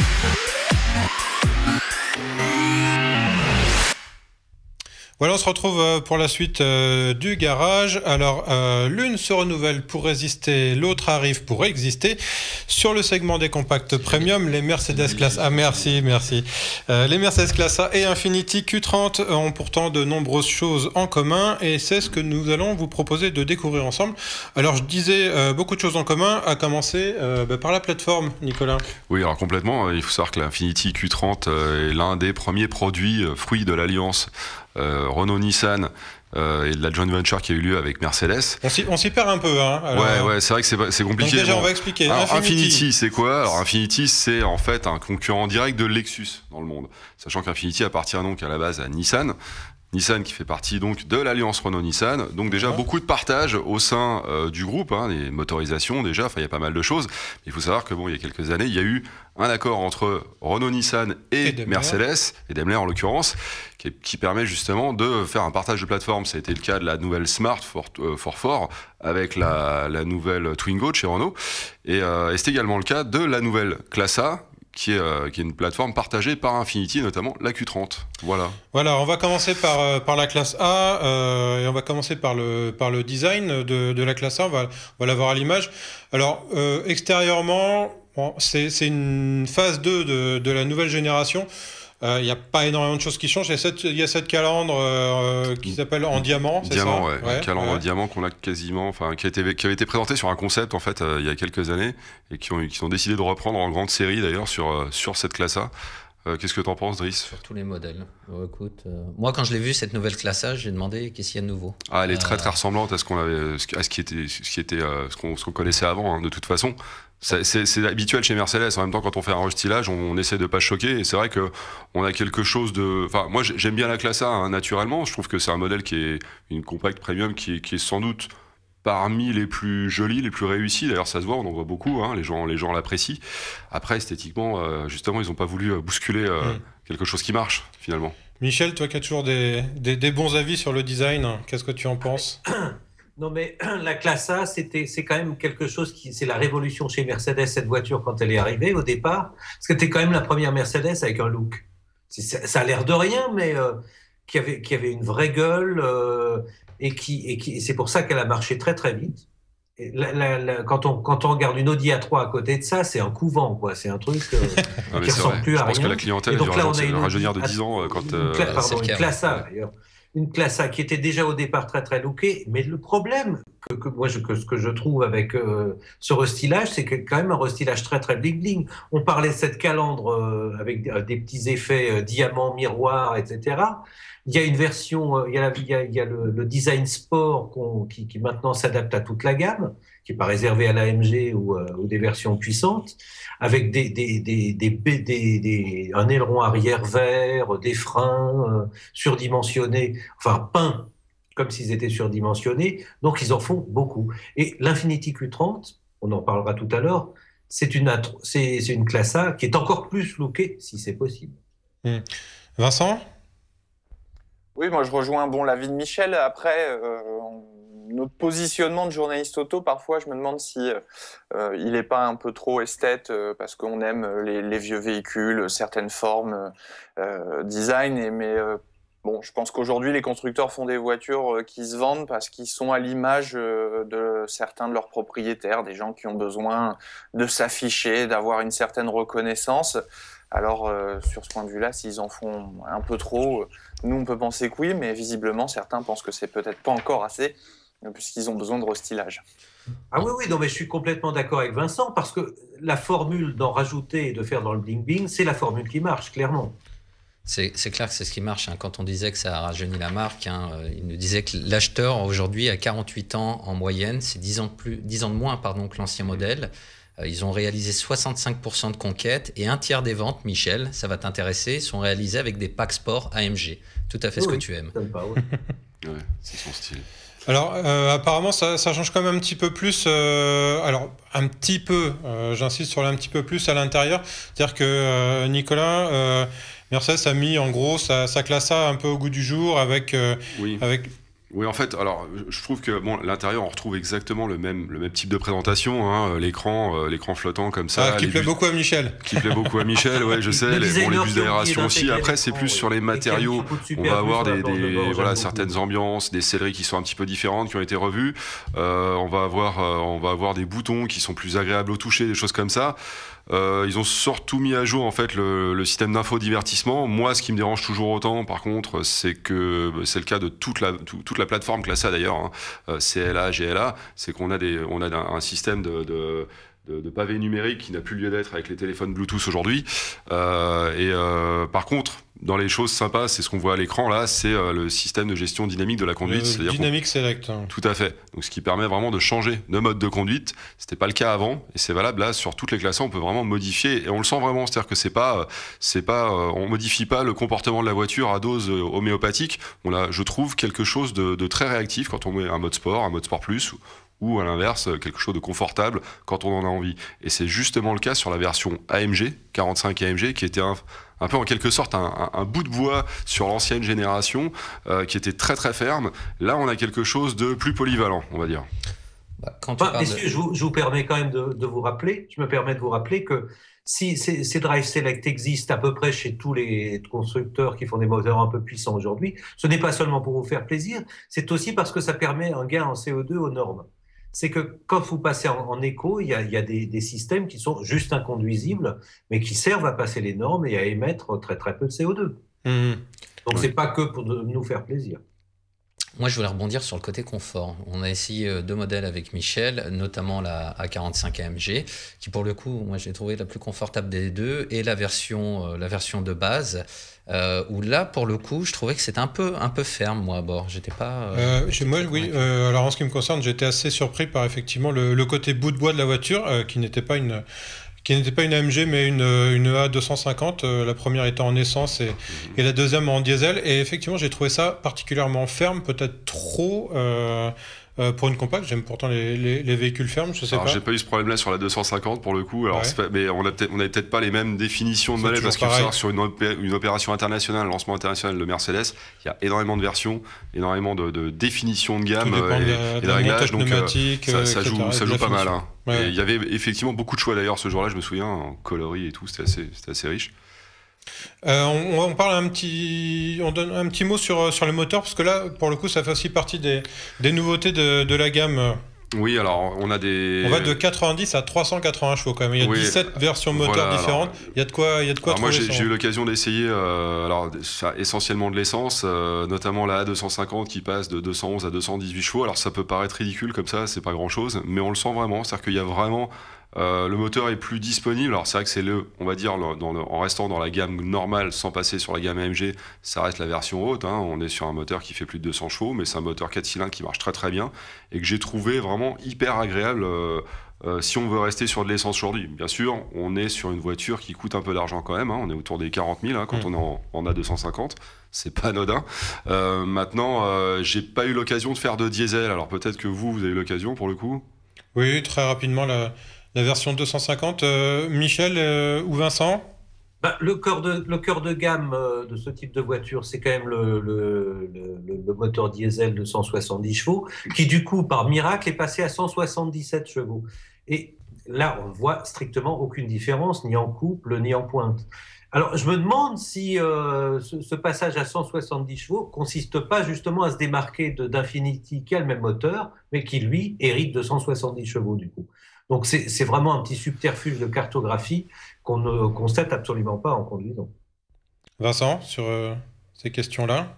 Voilà, on se retrouve pour la suite du garage. Alors, l'une se renouvelle pour résister, l'autre arrive pour exister. Sur le segment des compacts premium, les Mercedes Classe A, merci. Les Mercedes Classe A et Infiniti Q30 ont pourtant de nombreuses choses en commun et c'est ce que nous allons vous proposer de découvrir ensemble. Alors, je disais beaucoup de choses en commun, à commencer par la plateforme, Nicolas. Oui, alors complètement. Il faut savoir que l'Infiniti Q30 est l'un des premiers produits fruits de l'alliance Renault-Nissan et de la joint venture qui a eu lieu avec Mercedes. On s'y perd un peu. Alors, ouais, c'est vrai que c'est compliqué. Donc déjà, on va expliquer. Alors, Infiniti, c'est quoi? Alors, Infiniti, c'est en fait un concurrent direct de Lexus dans le monde. Sachant qu'Infiniti appartient donc à la base à Nissan Nissan qui fait partie donc de l'alliance Renault-Nissan. Donc déjà beaucoup de partage au sein du groupe, des motorisations déjà, il y a pas mal de choses. Il faut savoir que il y a quelques années, il y a eu un accord entre Renault-Nissan et Mercedes, et Daimler en l'occurrence, qui permet justement de faire un partage de plateforme. Ça a été le cas de la nouvelle Smart Fortwo avec la nouvelle Twingo de chez Renault, et c'est également le cas de la nouvelle Classe A, qui est une plateforme partagée par Infiniti, notamment la Q30. Voilà, on va commencer par la classe A, et on va commencer par le design de la classe A. On va l'avoir à l'image. Alors, extérieurement, c'est une phase 2 de la nouvelle génération. Il n'y a pas énormément de choses qui changent. Il y a cette calandre qui s'appelle en diamant, c'est ça ? Ouais. Calandre en diamant qu'on a quasiment, qui avait été présenté sur un concept en fait il y a quelques années, et qui ont décidé de reprendre en grande série d'ailleurs sur cette classe A. Qu'est-ce que t'en penses, Driss ? Sur tous les modèles. Écoute, moi quand je l'ai vu cette nouvelle classe A, j'ai demandé qu'est-ce qu'il y a de nouveau. Elle est très très ressemblante à ce qu'on connaissait avant, de toute façon. C'est habituel chez Mercedes. En même temps, quand on fait un restylage, on essaie de pas choquer. Et c'est vrai que on a quelque chose de. Enfin, moi, j'aime bien la classe A naturellement. Je trouve que c'est un modèle qui est une compact premium qui est sans doute parmi les plus jolis, les plus réussis. D'ailleurs, ça se voit, on en voit beaucoup. Les gens l'apprécient. Après, esthétiquement, justement, ils ont pas voulu bousculer quelque chose qui marche finalement. Michel, toi qui as toujours des bons avis sur le design, qu'est-ce que tu en penses ? Non, mais la classe A, c'est quand même quelque chose c'est la révolution chez Mercedes, cette voiture, quand elle est arrivée au départ. Parce que c'était quand même la première Mercedes avec un look. Ça a l'air de rien, mais qui avait une vraie gueule, et c'est pour ça qu'elle a marché très très vite. Et quand on regarde une Audi A3 à côté de ça, c'est un couvent, quoi. C'est un truc qui ressemble plus à rien. Je pense que la clientèle va rajeunir de 10 ans quand. Une classe A d'ailleurs. Une classe A qui était déjà au départ très très lookée, mais le problème ce que je trouve avec ce restylage, c'est que quand même un restylage très très bling bling. On parlait de cette calandre avec des petits effets diamants, miroirs, etc. Il y a une version, il y a le design sport qui maintenant s'adapte à toute la gamme, qui est pas réservé à l'AMG ou des versions puissantes, avec un aileron arrière vert, des freins surdimensionnés, enfin peints comme s'ils étaient surdimensionnés. Donc ils en font beaucoup. Et l'Infiniti Q30, on en parlera tout à l'heure, c'est une classe A qui est encore plus lookée si c'est possible. Vincent ? Oui, moi je rejoins l'avis de Michel. Après, notre positionnement de journaliste auto, parfois je me demande si il n'est pas un peu trop esthète parce qu'on aime les vieux véhicules, certaines formes, design. Mais je pense qu'aujourd'hui les constructeurs font des voitures qui se vendent parce qu'ils sont à l'image de certains de leurs propriétaires, des gens qui ont besoin de s'afficher, d'avoir une certaine reconnaissance. Alors, sur ce point de vue-là, s'ils en font un peu trop, nous, on peut penser que oui, mais visiblement, certains pensent que c'est peut-être pas encore assez, puisqu'ils ont besoin de restylage. Ah oui, non, mais je suis complètement d'accord avec Vincent, parce que la formule d'en rajouter et de faire dans le bling-bling, c'est la formule qui marche, clairement. C'est clair que c'est ce qui marche. Quand on disait que ça a rajeuni la marque, il nous disait que l'acheteur, aujourd'hui, a 48 ans en moyenne, c'est 10 ans de moins que l'ancien modèle. Ils ont réalisé 65% de conquêtes et un tiers des ventes, Michel, ça va t'intéresser, sont réalisés avec des packs sport AMG. Tout à fait ce que tu aimes. Ouais, c'est son style. Alors, apparemment, ça change quand même un petit peu plus. Alors, un petit peu, j'insiste sur un petit peu plus à l'intérieur. C'est-à-dire que Nicolas, Mercedes a mis en gros sa classe A un peu au goût du jour avec. Oui, en fait, alors je trouve que l'intérieur, on retrouve exactement le même type de présentation, l'écran flottant comme ça. Qui plaît beaucoup à Michel. Qui plaît beaucoup à Michel, ouais, je sais. Les bus d'aération aussi. Après, c'est plus sur les matériaux. On va avoir certaines ambiances, des selleries qui sont un petit peu différentes, qui ont été revues. On va avoir des boutons qui sont plus agréables au toucher, des choses comme ça. Ils ont surtout mis à jour en fait le système d'infodivertissement. Moi, ce qui me dérange toujours autant, par contre, c'est que c'est le cas de toute la plateforme Classe A d'ailleurs, CLA, GLA, c'est qu'on a un système de pavé numérique qui n'a plus lieu d'être avec les téléphones Bluetooth aujourd'hui. Par contre, dans les choses sympas, c'est ce qu'on voit à l'écran là, c'est le système de gestion dynamique de la conduite. Dynamic Select. Tout à fait. Donc ce qui permet vraiment de changer de mode de conduite. C'était pas le cas avant, et c'est valable là sur toutes les classes. On peut vraiment modifier, et on le sent vraiment, c'est-à-dire que on modifie pas le comportement de la voiture à dose homéopathique. On a, je trouve, quelque chose de très réactif quand on met un mode sport plus, ou à l'inverse, quelque chose de confortable quand on en a envie. Et c'est justement le cas sur la version AMG, 45 AMG, qui était un peu en quelque sorte un bout de bois sur l'ancienne génération, qui était très très ferme. Là, on a quelque chose de plus polyvalent, on va dire. Messieurs, je vous permets quand même de vous rappeler, je me permets de vous rappeler que si ces Drive Select existent à peu près chez tous les constructeurs qui font des moteurs un peu puissants aujourd'hui, ce n'est pas seulement pour vous faire plaisir, c'est aussi parce que ça permet un gain en CO2 aux normes. C'est que quand vous passez en éco, il y a des systèmes qui sont juste inconduisibles, mais qui servent à passer les normes et à émettre très très peu de CO2. Donc c'est pas que pour nous faire plaisir. Moi, je voulais rebondir sur le côté confort. On a essayé 2 modèles avec Michel, notamment la A45 AMG, qui pour le coup, moi, j'ai trouvé la plus confortable des deux, et la version de base, où là, pour le coup, je trouvais que c'était un peu ferme, moi, à bord. J'étais pas. Oui. Alors, en ce qui me concerne, j'étais assez surpris par effectivement le côté bout de bois de la voiture, qui n'était pas une AMG mais une A250, la première étant en essence et la deuxième en diesel. Et effectivement, j'ai trouvé ça particulièrement ferme, peut-être trop pour une compacte. J'aime pourtant les véhicules fermes, je sais pas. J'ai pas eu ce problème-là sur la 250 pour le coup. Alors, mais on avait peut-être pas les mêmes définitions de modèles, parce qu'il faut savoir sur une opération internationale, un lancement international de Mercedes, il y a énormément de versions, énormément de définitions de gamme et de réglages, donc ça joue pas mal. Hein. Ouais. Il y avait effectivement beaucoup de choix d'ailleurs ce jour-là, je me souviens, en coloris et tout, c'était assez riche. On donne un petit mot sur le moteur, parce que là, pour le coup, ça fait aussi partie des nouveautés de la gamme. Oui, alors on va de 90 à 380 chevaux quand même. Il y a 17 versions moteurs différentes. Il y a de quoi trouver. Moi, j'ai eu l'occasion d'essayer essentiellement de l'essence, notamment la A250 qui passe de 211 à 218 chevaux. Alors ça peut paraître ridicule comme ça, c'est pas grand-chose, mais on le sent vraiment. C'est-à-dire qu'il y a vraiment le moteur est plus disponible. Alors c'est vrai que c'est on va dire, en restant dans la gamme normale, sans passer sur la gamme AMG, ça reste la version haute. Hein. On est sur un moteur qui fait plus de 200 chevaux, mais c'est un moteur 4 cylindres qui marche très très bien et que j'ai trouvé vraiment hyper agréable. Si on veut rester sur de l'essence aujourd'hui, bien sûr, on est sur une voiture qui coûte un peu d'argent quand même. Hein. On est autour des 40 000 quand on est en A250. C'est pas anodin. Maintenant, j'ai pas eu l'occasion de faire de diesel. Alors peut-être que vous avez eu l'occasion pour le coup. Oui, très rapidement la version 250. Michel ou Vincent? Le cœur de gamme de ce type de voiture, c'est quand même le moteur diesel de 170 chevaux, qui du coup, par miracle, est passé à 177 chevaux. Et là, on ne voit strictement aucune différence, ni en couple, ni en pointe. Alors, je me demande si ce passage à 170 chevaux consiste pas justement à se démarquer d'Infiniti, qui a le même moteur, mais qui, lui, hérite de 170 chevaux, du coup. Donc, c'est vraiment un petit subterfuge de cartographie qu'on ne constate absolument pas en conduisant. Vincent, sur ces questions-là?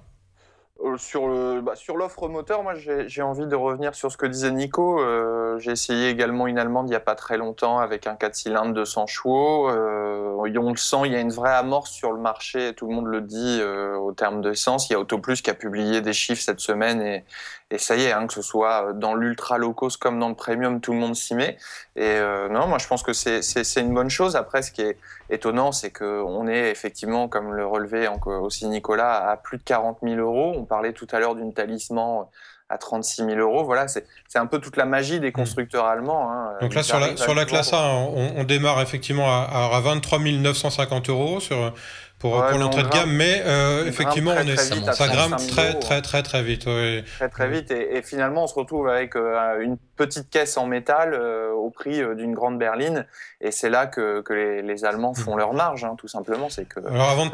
Sur l'offre moteur, moi j'ai envie de revenir sur ce que disait Nico. J'ai essayé également une allemande il n'y a pas très longtemps avec un 4 cylindres 200 chevaux. On le sent, il y a une vraie amorce sur le marché, tout le monde le dit au terme d'essence. Il y a Autoplus qui a publié des chiffres cette semaine et ça y est, que ce soit dans l'ultra low cost comme dans le premium, tout le monde s'y met. Et non, moi je pense que c'est une bonne chose. Après, ce qui est étonnant, c'est qu'on est effectivement, comme le relevait aussi Nicolas, à plus de 40 000 euros. On parlait tout à l'heure d'une Talisman à 36 000 euros. Voilà, c'est un peu toute la magie des constructeurs allemands. Donc là, sur la classe A, on démarre effectivement à 23 950 euros pour l'entrée de gamme, mais effectivement, ça grimpe très vite. Ouais. Très vite, et finalement, on se retrouve avec une petite caisse en métal au prix d'une grande berline, et c'est là que les Allemands font leur marge, tout simplement. C'est que. Alors, avant de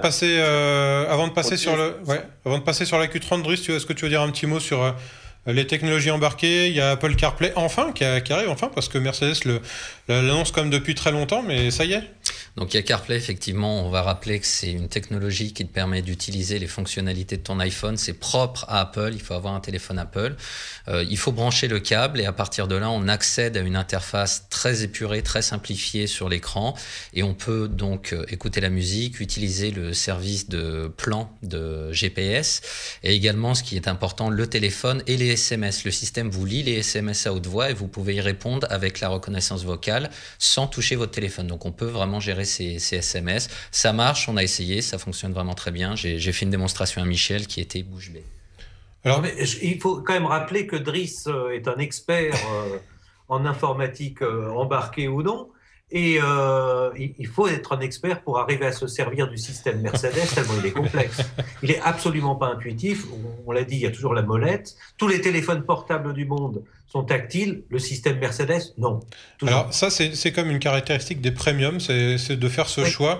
passer sur la Q30, Driss, est-ce que tu veux dire un petit mot sur les technologies embarquées? Il y a Apple CarPlay qui arrive enfin, parce que Mercedes l'annonce comme depuis très longtemps, mais ça y est. Donc il y a CarPlay, effectivement, on va rappeler que c'est une technologie qui te permet d'utiliser les fonctionnalités de ton iPhone. C'est propre à Apple, il faut avoir un téléphone Apple. Il faut brancher le câble et à partir de là, on accède à une interface très épurée, très simplifiée sur l'écran et on peut donc écouter la musique, utiliser le service de plan de GPS et également, ce qui est important, le téléphone et les SMS. Le système vous lit les SMS à haute voix et vous pouvez y répondre avec la reconnaissance vocale sans toucher votre téléphone. Donc on peut vraiment gérer ces SMS. Ça marche, on a essayé, ça fonctionne vraiment très bien. J'ai fait une démonstration à Michel qui était bouche bée. Alors, il faut quand même rappeler que Driss est un expert en informatique embarquée ou non. Et il faut être un expert pour arriver à se servir du système Mercedes, tellement il est complexe. Il est absolument pas intuitif. On l'a dit, il y a toujours la molette. Tous les téléphones portables du monde sont tactiles. Le système Mercedes, non. Toujours. Alors ça, c'est comme une caractéristique des premiums, c'est de faire ce choix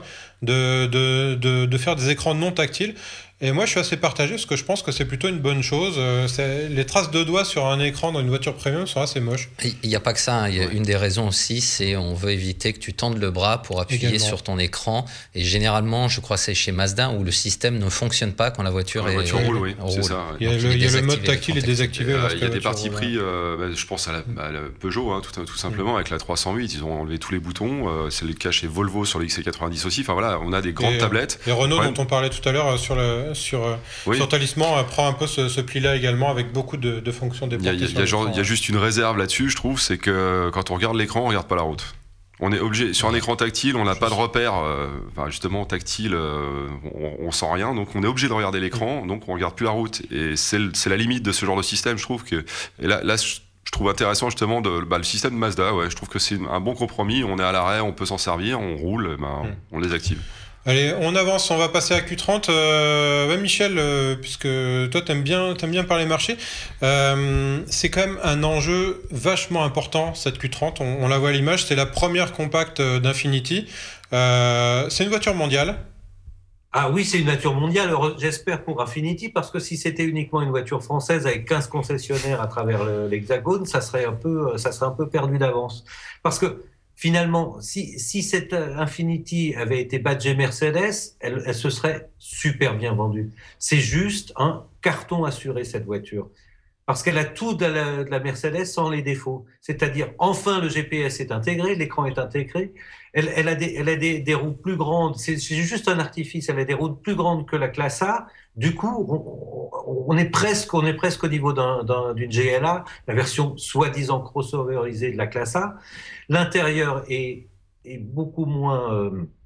de faire des écrans non tactiles. Et moi, je suis assez partagé parce que je pense que c'est plutôt une bonne chose. Les traces de doigts sur un écran dans une voiture premium sont assez moches. Il n'y a pas que ça. Il y a une des raisons aussi, c'est on veut éviter que tu tendes le bras pour appuyer sur ton écran. Et généralement, je crois que c'est chez Mazda où le système ne fonctionne pas quand la voiture roule, oui, c'est ça. Il y a le mode tactile est désactivé. Il y a des partis pris, je pense à la Peugeot, hein, tout simplement, avec la 308. Ils ont enlevé tous les boutons. C'est le cas chez Volvo sur le XC90 aussi. Enfin voilà, on a des grandes tablettes. Et Renault, dont on parlait tout à l'heure sur Talisman, prend un peu ce pli-là également avec beaucoup de fonctions déportées. Il y a juste une réserve là-dessus, je trouve, c'est que quand on regarde l'écran, on regarde pas la route. On est obligé, sur un écran tactile, on n'a pas de repère, justement tactile, on sent rien, donc on est obligé de regarder l'écran, donc on regarde plus la route. Et c'est la limite de ce genre de système, je trouve que. Et là je trouve intéressant justement le système de Mazda. Ouais, je trouve que c'est un bon compromis. On est à l'arrêt, on peut s'en servir, on roule, on les active. Allez, on avance, on va passer à Q30. Michel, puisque toi t'aimes bien parler marché, c'est quand même un enjeu vachement important cette Q30. On la voit à l'image, c'est la première compacte d'Infiniti. C'est une voiture mondiale. Ah oui, c'est une voiture mondiale, j'espère pour Infiniti, parce que si c'était uniquement une voiture française avec 15 concessionnaires à travers l'Hexagone, ça serait un peu perdu d'avance. Parce que finalement, si cette Infiniti avait été badgée Mercedes, elle se serait super bien vendue. C'est juste un carton assuré, cette voiture. Parce qu'elle a tout de la Mercedes sans les défauts. C'est-à-dire, enfin, le GPS est intégré, l'écran est intégré. Elle a des roues plus grandes. C'est juste un artifice. Elle a des roues plus grandes que la classe A. Du coup, on est presque au niveau d'une GLA, la version soi-disant crossoverisée de la classe A. L'intérieur est beaucoup moins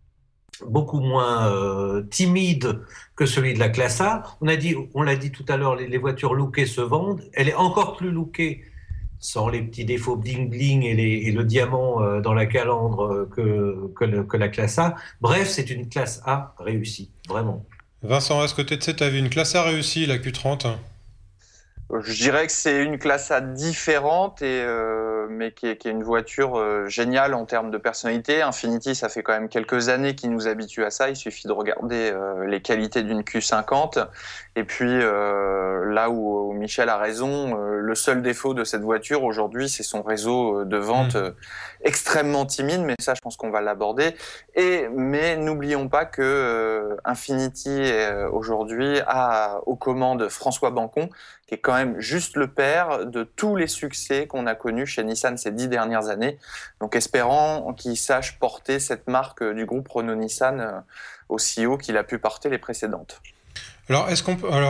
timide que celui de la classe A. On l'a dit tout à l'heure, les voitures lookées se vendent. Elle est encore plus lookée, sans les petits défauts bling-bling et le diamant dans la calandre que la classe A. Bref, c'est une classe A réussie, vraiment. Vincent, est-ce que tu as vu une classe A réussie, la Q30 ? Je dirais que c'est une classe A différente, mais qui est une voiture géniale en termes de personnalité. Infiniti, ça fait quand même quelques années qu'ils nous habituent à ça. Il suffit de regarder les qualités d'une Q50. Et puis, là où Michel a raison, le seul défaut de cette voiture aujourd'hui, c'est son réseau de vente extrêmement timide. Mais ça, je pense qu'on va l'aborder. Mais n'oublions pas que Infiniti aujourd'hui a aux commandes François Bancon, qui est quand même juste le père de tous les succès qu'on a connus chez Nissan ces 10 dernières années. Donc espérant qu'il sache porter cette marque du groupe Renault-Nissan aussi haut qu'il a pu porter les précédentes. Alors, est-ce qu'on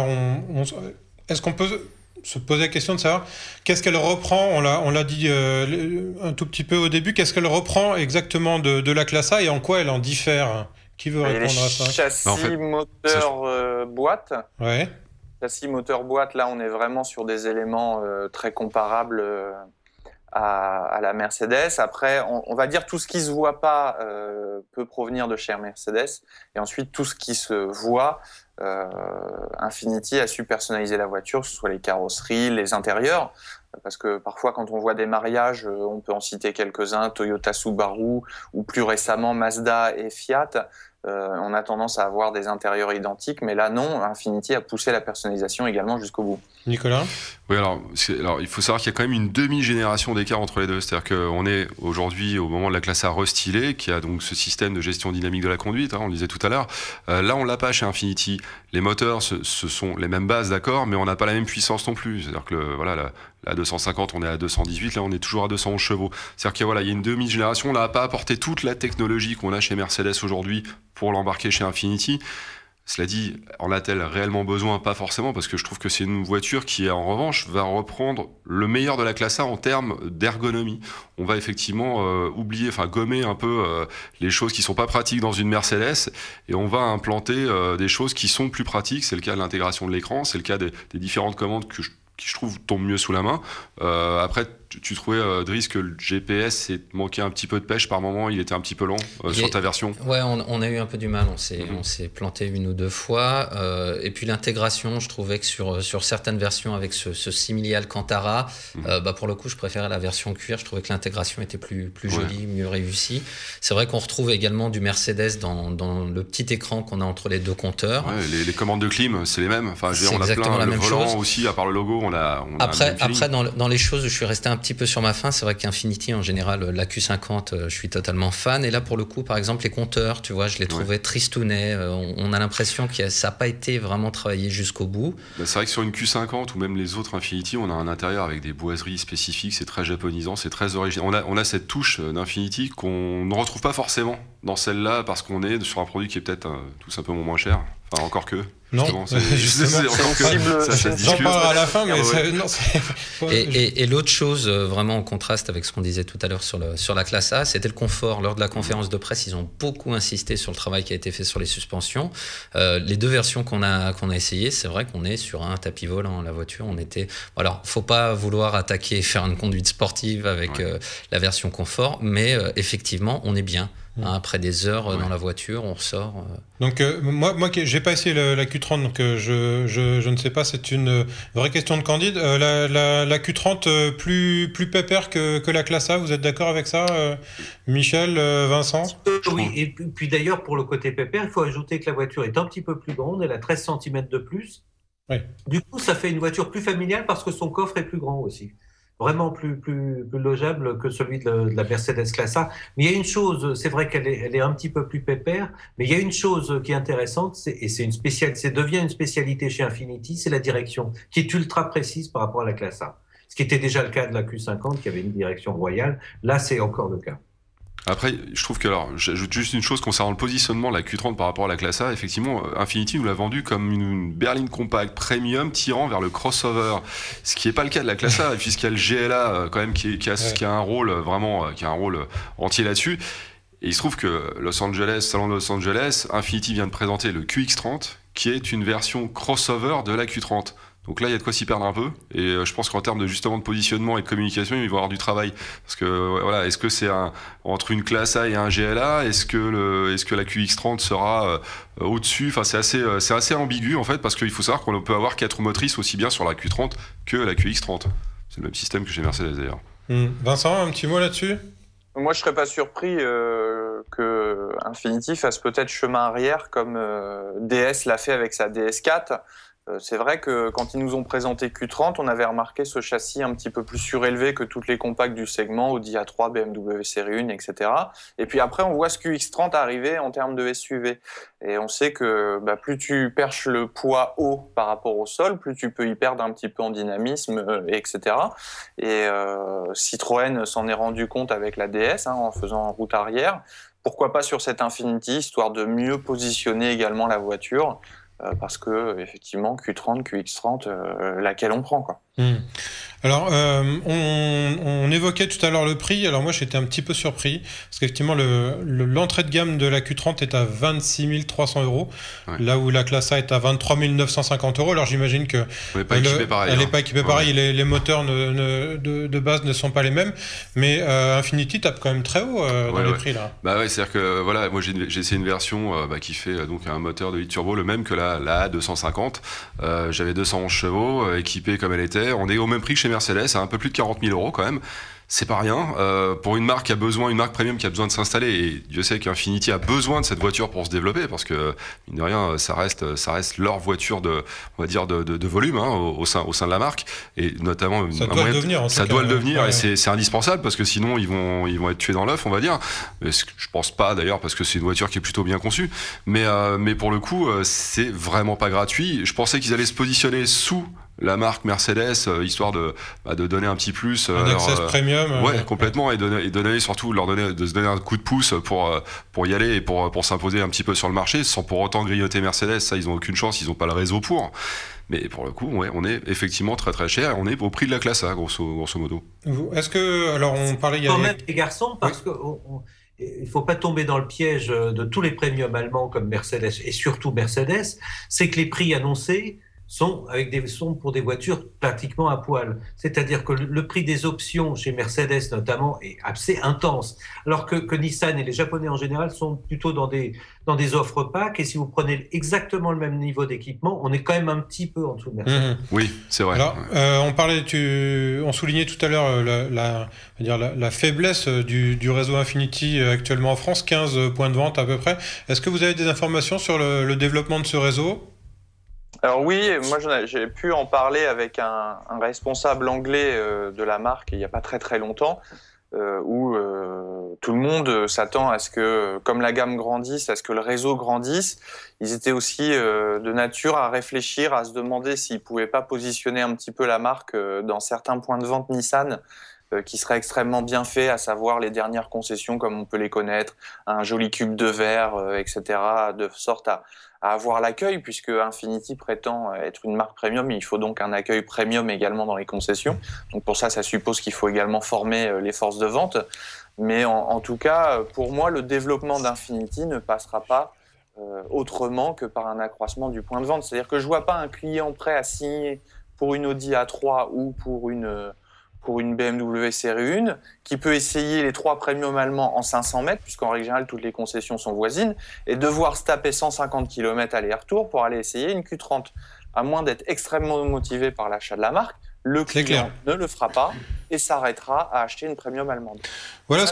peut se poser la question de savoir qu'est-ce qu'elle reprend ? On l'a dit un tout petit peu au début, qu'est-ce qu'elle reprend exactement de la classe A et en quoi elle en diffère ? Qui veut répondre à ça ? Châssis, moteur, boîte. Ouais. Châssis, moteur, boîte, là on est vraiment sur des éléments très comparables à la Mercedes. Après, on va dire tout ce qui se voit pas peut provenir de chez Mercedes. Et ensuite, tout ce qui se voit, Infiniti a su personnaliser la voiture, que ce soit les carrosseries, les intérieurs. parce que parfois quand on voit des mariages, on peut en citer quelques-uns, Toyota Subaru ou plus récemment Mazda et Fiat, on a tendance à avoir des intérieurs identiques, mais là non, Infiniti a poussé la personnalisation également jusqu'au bout. Nicolas ? Oui, alors il faut savoir qu'il y a quand même une demi-génération d'écart entre les deux. C'est-à-dire qu'on est aujourd'hui au moment de la classe A restylée, qui a donc ce système de gestion dynamique de la conduite, on le disait tout à l'heure. Là, on l'a pas chez Infiniti. Les moteurs, ce sont les mêmes bases, d'accord, mais on n'a pas la même puissance non plus. C'est-à-dire que la 250, on est à 218, là on est toujours à 211 chevaux. C'est-à-dire qu'il y a une demi-génération, on n'a pas apporté toute la technologie qu'on a chez Mercedes aujourd'hui pour l'embarquer chez Infiniti. Cela dit, en a-t-elle réellement besoin? Pas forcément, parce que je trouve que c'est une voiture qui, en revanche, va reprendre le meilleur de la classe A en termes d'ergonomie. On va effectivement gommer un peu les choses qui sont pas pratiques dans une Mercedes, et on va implanter des choses qui sont plus pratiques. C'est le cas de l'intégration de l'écran, c'est le cas des différentes commandes qui je trouve tombent mieux sous la main. Après, tu trouvais, Driss, que le GPS manquait un petit peu de pêche par moment, il était un petit peu lent sur ta version? Ouais, on a eu un peu du mal, on s'est planté une ou deux fois. Et puis l'intégration, je trouvais que sur certaines versions avec ce simili Alcantara, pour le coup, je préférais la version cuir. Je trouvais que l'intégration était plus jolie, mieux réussie. C'est vrai qu'on retrouve également du Mercedes dans le petit écran qu'on a entre les deux compteurs. Ouais, les commandes de clim, c'est les mêmes. Enfin, c'est on a exactement plein, la même le volant chose. aussi, à part le logo, on a Après, dans les choses où je suis resté un petit peu sur ma faim, c'est vrai qu'Infiniti, en général, la Q50, je suis totalement fan. Et là, pour le coup, par exemple, les compteurs, tu vois, je les trouvais tristounets. On a l'impression que ça n'a pas été vraiment travaillé jusqu'au bout. C'est vrai que sur une Q50 ou même les autres Infiniti, on a un intérieur avec des boiseries spécifiques, c'est très japonisant, c'est très original. On a cette touche d'Infiniti qu'on ne retrouve pas forcément dans celle-là, parce qu'on est sur un produit qui est peut-être tous un peu moins cher. Enfin, encore que. Non, justement, j'en parlerai à la fin, mais et l'autre chose, vraiment en contraste avec ce qu'on disait tout à l'heure sur la classe A, c'était le confort. Lors de la conférence de presse, ils ont beaucoup insisté sur le travail qui a été fait sur les suspensions. Les deux versions qu'on a essayées, c'est vrai qu'on est sur un tapis volant. La voiture, alors, faut pas vouloir attaquer et faire une conduite sportive avec la version confort, mais effectivement, on est bien. Après des heures dans la voiture, on ressort. Donc moi j'ai pas essayé la Q30, donc je ne sais pas, c'est une vraie question de Candide. La Q30 plus pépère que la classe A, vous êtes d'accord avec ça, Michel, Vincent? Oui, et puis d'ailleurs pour le côté pépère, il faut ajouter que la voiture est un petit peu plus grande, elle a 13 cm de plus. Oui. Du coup, ça fait une voiture plus familiale parce que son coffre est plus grand aussi. Vraiment plus logeable que celui de la Mercedes classe A. Mais il y a une chose, c'est vrai qu'elle est un petit peu plus pépère, mais il y a une chose qui est intéressante, ça devient une spécialité chez Infiniti, c'est la direction, qui est ultra précise par rapport à la classe A. Ce qui était déjà le cas de la Q50, qui avait une direction royale. Là, c'est encore le cas. Après, je trouve que, j'ajoute juste une chose concernant le positionnement de la Q30 par rapport à la classe A. Effectivement, Infiniti nous l'a vendu comme une berline compacte premium tirant vers le crossover, ce qui n'est pas le cas de la classe A, puisqu'il y a le GLA quand même qui a un rôle entier là-dessus. Et il se trouve que Salon de Los Angeles, Infiniti vient de présenter le QX30, qui est une version crossover de la Q30. Donc là, il y a de quoi s'y perdre un peu. Et je pense qu'en termes de positionnement et de communication, il va y avoir du travail. Parce que est-ce que c'est entre une classe A et un GLA? Est-ce que la QX30 sera au-dessus? Enfin, c'est assez ambigu en fait, parce qu'il faut savoir qu'on peut avoir 4 roues motrices aussi bien sur la Q30 que la QX30. C'est le même système que chez Mercedes d'ailleurs. Vincent, un petit mot là-dessus? Moi, je serais pas surpris que Infiniti fasse peut-être chemin arrière comme DS l'a fait avec sa DS4. C'est vrai que quand ils nous ont présenté Q30, on avait remarqué ce châssis un petit peu plus surélevé que toutes les compacts du segment, Audi A3, BMW série 1, etc. Et puis après, on voit ce QX30 arriver en termes de SUV. Et on sait que plus tu perches le poids haut par rapport au sol, plus tu peux y perdre un petit peu en dynamisme, etc. Et Citroën s'en est rendu compte avec la DS, en faisant route arrière. Pourquoi pas sur cette Infiniti, histoire de mieux positionner également la voiture, parce que effectivement Q30, QX30, laquelle on prend, quoi. Alors, on évoquait tout à l'heure le prix. Alors moi, j'étais un petit peu surpris parce qu'effectivement, l'entrée de gamme de la Q30 est à 26 300 €, là où la classe A est à 23 950 €. Alors j'imagine que elle n'est pas équipée pareil. Elle n'est pas équipée pareil. Les moteurs de base ne sont pas les mêmes, mais Infiniti tape quand même très haut dans les prix là. C'est-à-dire que moi j'ai essayé une version qui fait donc un moteur de 8 turbo, le même que la A250. J'avais 211 chevaux, équipée comme elle était. parfait. On est au même prix que chez Mercedes, à un peu plus de 40 000 euros quand même. C'est pas rien. Pour une marque une marque premium qui a besoin de s'installer, et Dieu sait qu'Infiniti a besoin de cette voiture pour se développer, parce que, mine de rien, ça reste leur voiture on va dire, de volume, au sein de la marque. Et notamment, ça doit le devenir, et c'est indispensable, parce que sinon, ils vont être tués dans l'œuf, on va dire. Mais je pense pas, d'ailleurs, parce que c'est une voiture qui est plutôt bien conçue. Mais pour le coup, c'est vraiment pas gratuit. Je pensais qu'ils allaient se positionner sous la marque Mercedes, histoire de donner un petit plus, un access premium, ouais, complètement, et donner surtout de se donner un coup de pouce pour y aller et pour s'imposer un petit peu sur le marché, sans pour autant grignoter Mercedes. Ça, ils ont aucune chance, ils ont pas le réseau pour. Mais pour le coup, ouais, on est effectivement très très cher, et on est au prix de la classe A, grosso modo. Est-ce que, alors on parlait quand même les garçons, parce que il faut pas tomber dans le piège de tous les premiums allemands comme Mercedes, et surtout Mercedes, c'est que les prix annoncés sont pour des voitures pratiquement à poil. C'est-à-dire que le prix des options chez Mercedes notamment est assez intense, alors que Nissan et les Japonais en général sont plutôt dans des offres pack, et si vous prenez exactement le même niveau d'équipement, on est quand même un petit peu en dessous de Mercedes. Oui, c'est vrai. Alors, on soulignait tout à l'heure la faiblesse du réseau Infiniti actuellement en France, 15 points de vente à peu près. Est-ce que vous avez des informations sur le développement de ce réseo ? Alors oui, moi j'ai pu en parler avec un responsable anglais de la marque il n'y a pas très très longtemps, où tout le monde s'attend à ce que, comme la gamme grandisse, à ce que le réseau grandisse. Ils étaient aussi de nature à réfléchir, à se demander s'ils ne pouvaient pas positionner un petit peu la marque dans certains points de vente Nissan qui seraient extrêmement bien faits, à savoir les dernières concessions comme on peut les connaître, un joli cube de verre, etc., de sorte à avoir l'accueil, puisque Infiniti prétend être une marque premium, il faut donc un accueil premium également dans les concessions. Donc pour ça suppose qu'il faut également former les forces de vente. Mais en tout cas, pour moi, le développement d'Infiniti ne passera pas autrement que par un accroissement du point de vente. C'est-à-dire que je ne vois pas un client prêt à signer pour une Audi A3 ou pour une BMW série 1, qui peut essayer les 3 premiums allemands en 500 mètres, puisqu'en règle générale, toutes les concessions sont voisines, et devoir se taper 150 km aller-retour pour aller essayer une Q30. À moins d'être extrêmement motivé par l'achat de la marque, le client ne le fera pas et s'arrêtera à acheter une premium allemande. Voilà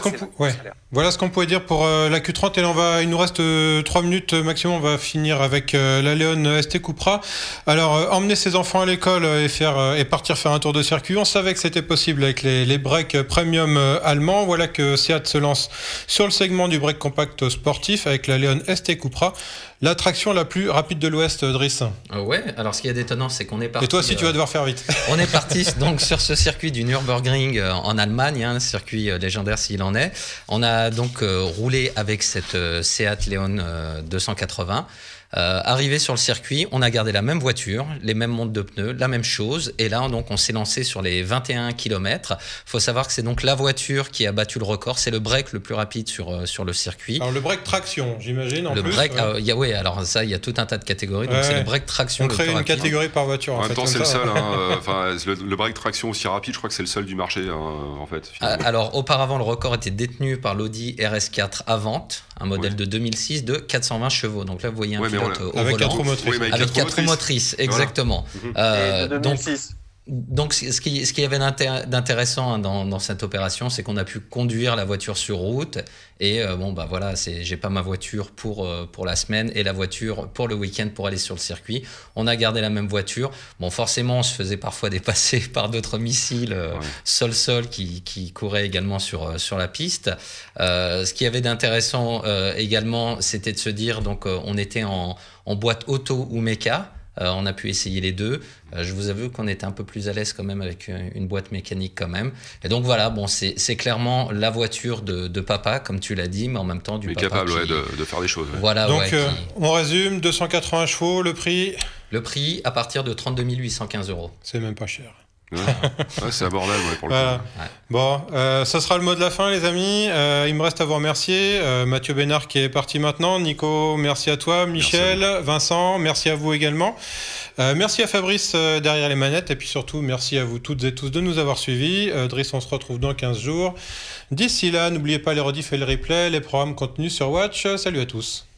ce qu'on pouvait dire pour la Q30. Et il nous reste 3 minutes maximum. On va finir avec la Leon ST Cupra. Alors, emmener ses enfants à l'école et partir faire un tour de circuit. On savait que c'était possible avec les breaks premium allemands. Voilà que Seat se lance sur le segment du break compact sportif avec la Leon ST Cupra. L'attraction la plus rapide de l'Ouest, Driss. Ouais, alors ce qui est d'étonnant, c'est qu'on est parti... Et toi aussi, tu vas devoir faire vite. On est parti donc sur ce circuit du Nürburgring en Allemagne, un circuit légendaire s'il en est. On a donc roulé avec cette Seat Leon 280. Arrivé sur le circuit, on a gardé la même voiture, les mêmes montres de pneus, la même chose. Et là, donc, on s'est lancé sur les 21 km. Il faut savoir que c'est donc la voiture qui a battu le record. C'est le break le plus rapide sur le circuit. Alors, le break traction, j'imagine, en le plus. Break, oui, alors ça, il y a tout un tas de catégories. Donc, c'est le break traction. On crée une catégorie par voiture. En même temps, c'est le seul. Le break traction aussi rapide, je crois que c'est le seul du marché, en fait. Alors, auparavant, le record était détenu par l'Audi RS4 Avant, un modèle de 2006 de 420 chevaux. Donc là, vous voyez un pilote au avec volant. 4 roues motrices. Oui, avec 4 roues motrices, exactement. Et de 2006. Donc, ce qui y avait d'intéressant dans cette opération, c'est qu'on a pu conduire la voiture sur route. Et voilà, j'ai pas ma voiture pour la semaine et la voiture pour le week-end pour aller sur le circuit. On a gardé la même voiture. Bon, forcément, on se faisait parfois dépasser par d'autres missiles sol-sol qui couraient également sur la piste. Ce qui y avait d'intéressant également, c'était de se dire, donc, on était en boîte auto ou méca. On a pu essayer les deux. Je vous avoue qu'on était un peu plus à l'aise quand même avec une boîte mécanique quand même. Et donc voilà, c'est clairement la voiture de papa, comme tu l'as dit, mais en même temps du papa capable de faire des choses. Voilà, donc on résume, 280 chevaux, le prix à partir de 32 815 €. C'est même pas cher. Ouais, c'est abordable pour le coup. Ouais. Bon, ça sera le mot de la fin, les amis. Il me reste à vous remercier. Mathieu Bénard qui est parti maintenant. Nico, merci à toi. Michel, merci à vous. Vincent, merci à vous également. Merci à Fabrice derrière les manettes. Et puis surtout, merci à vous toutes et tous de nous avoir suivis. Driss, on se retrouve dans 15 jours. D'ici là, n'oubliez pas les rediffs et le replay, les programmes contenus sur Watch. Salut à tous.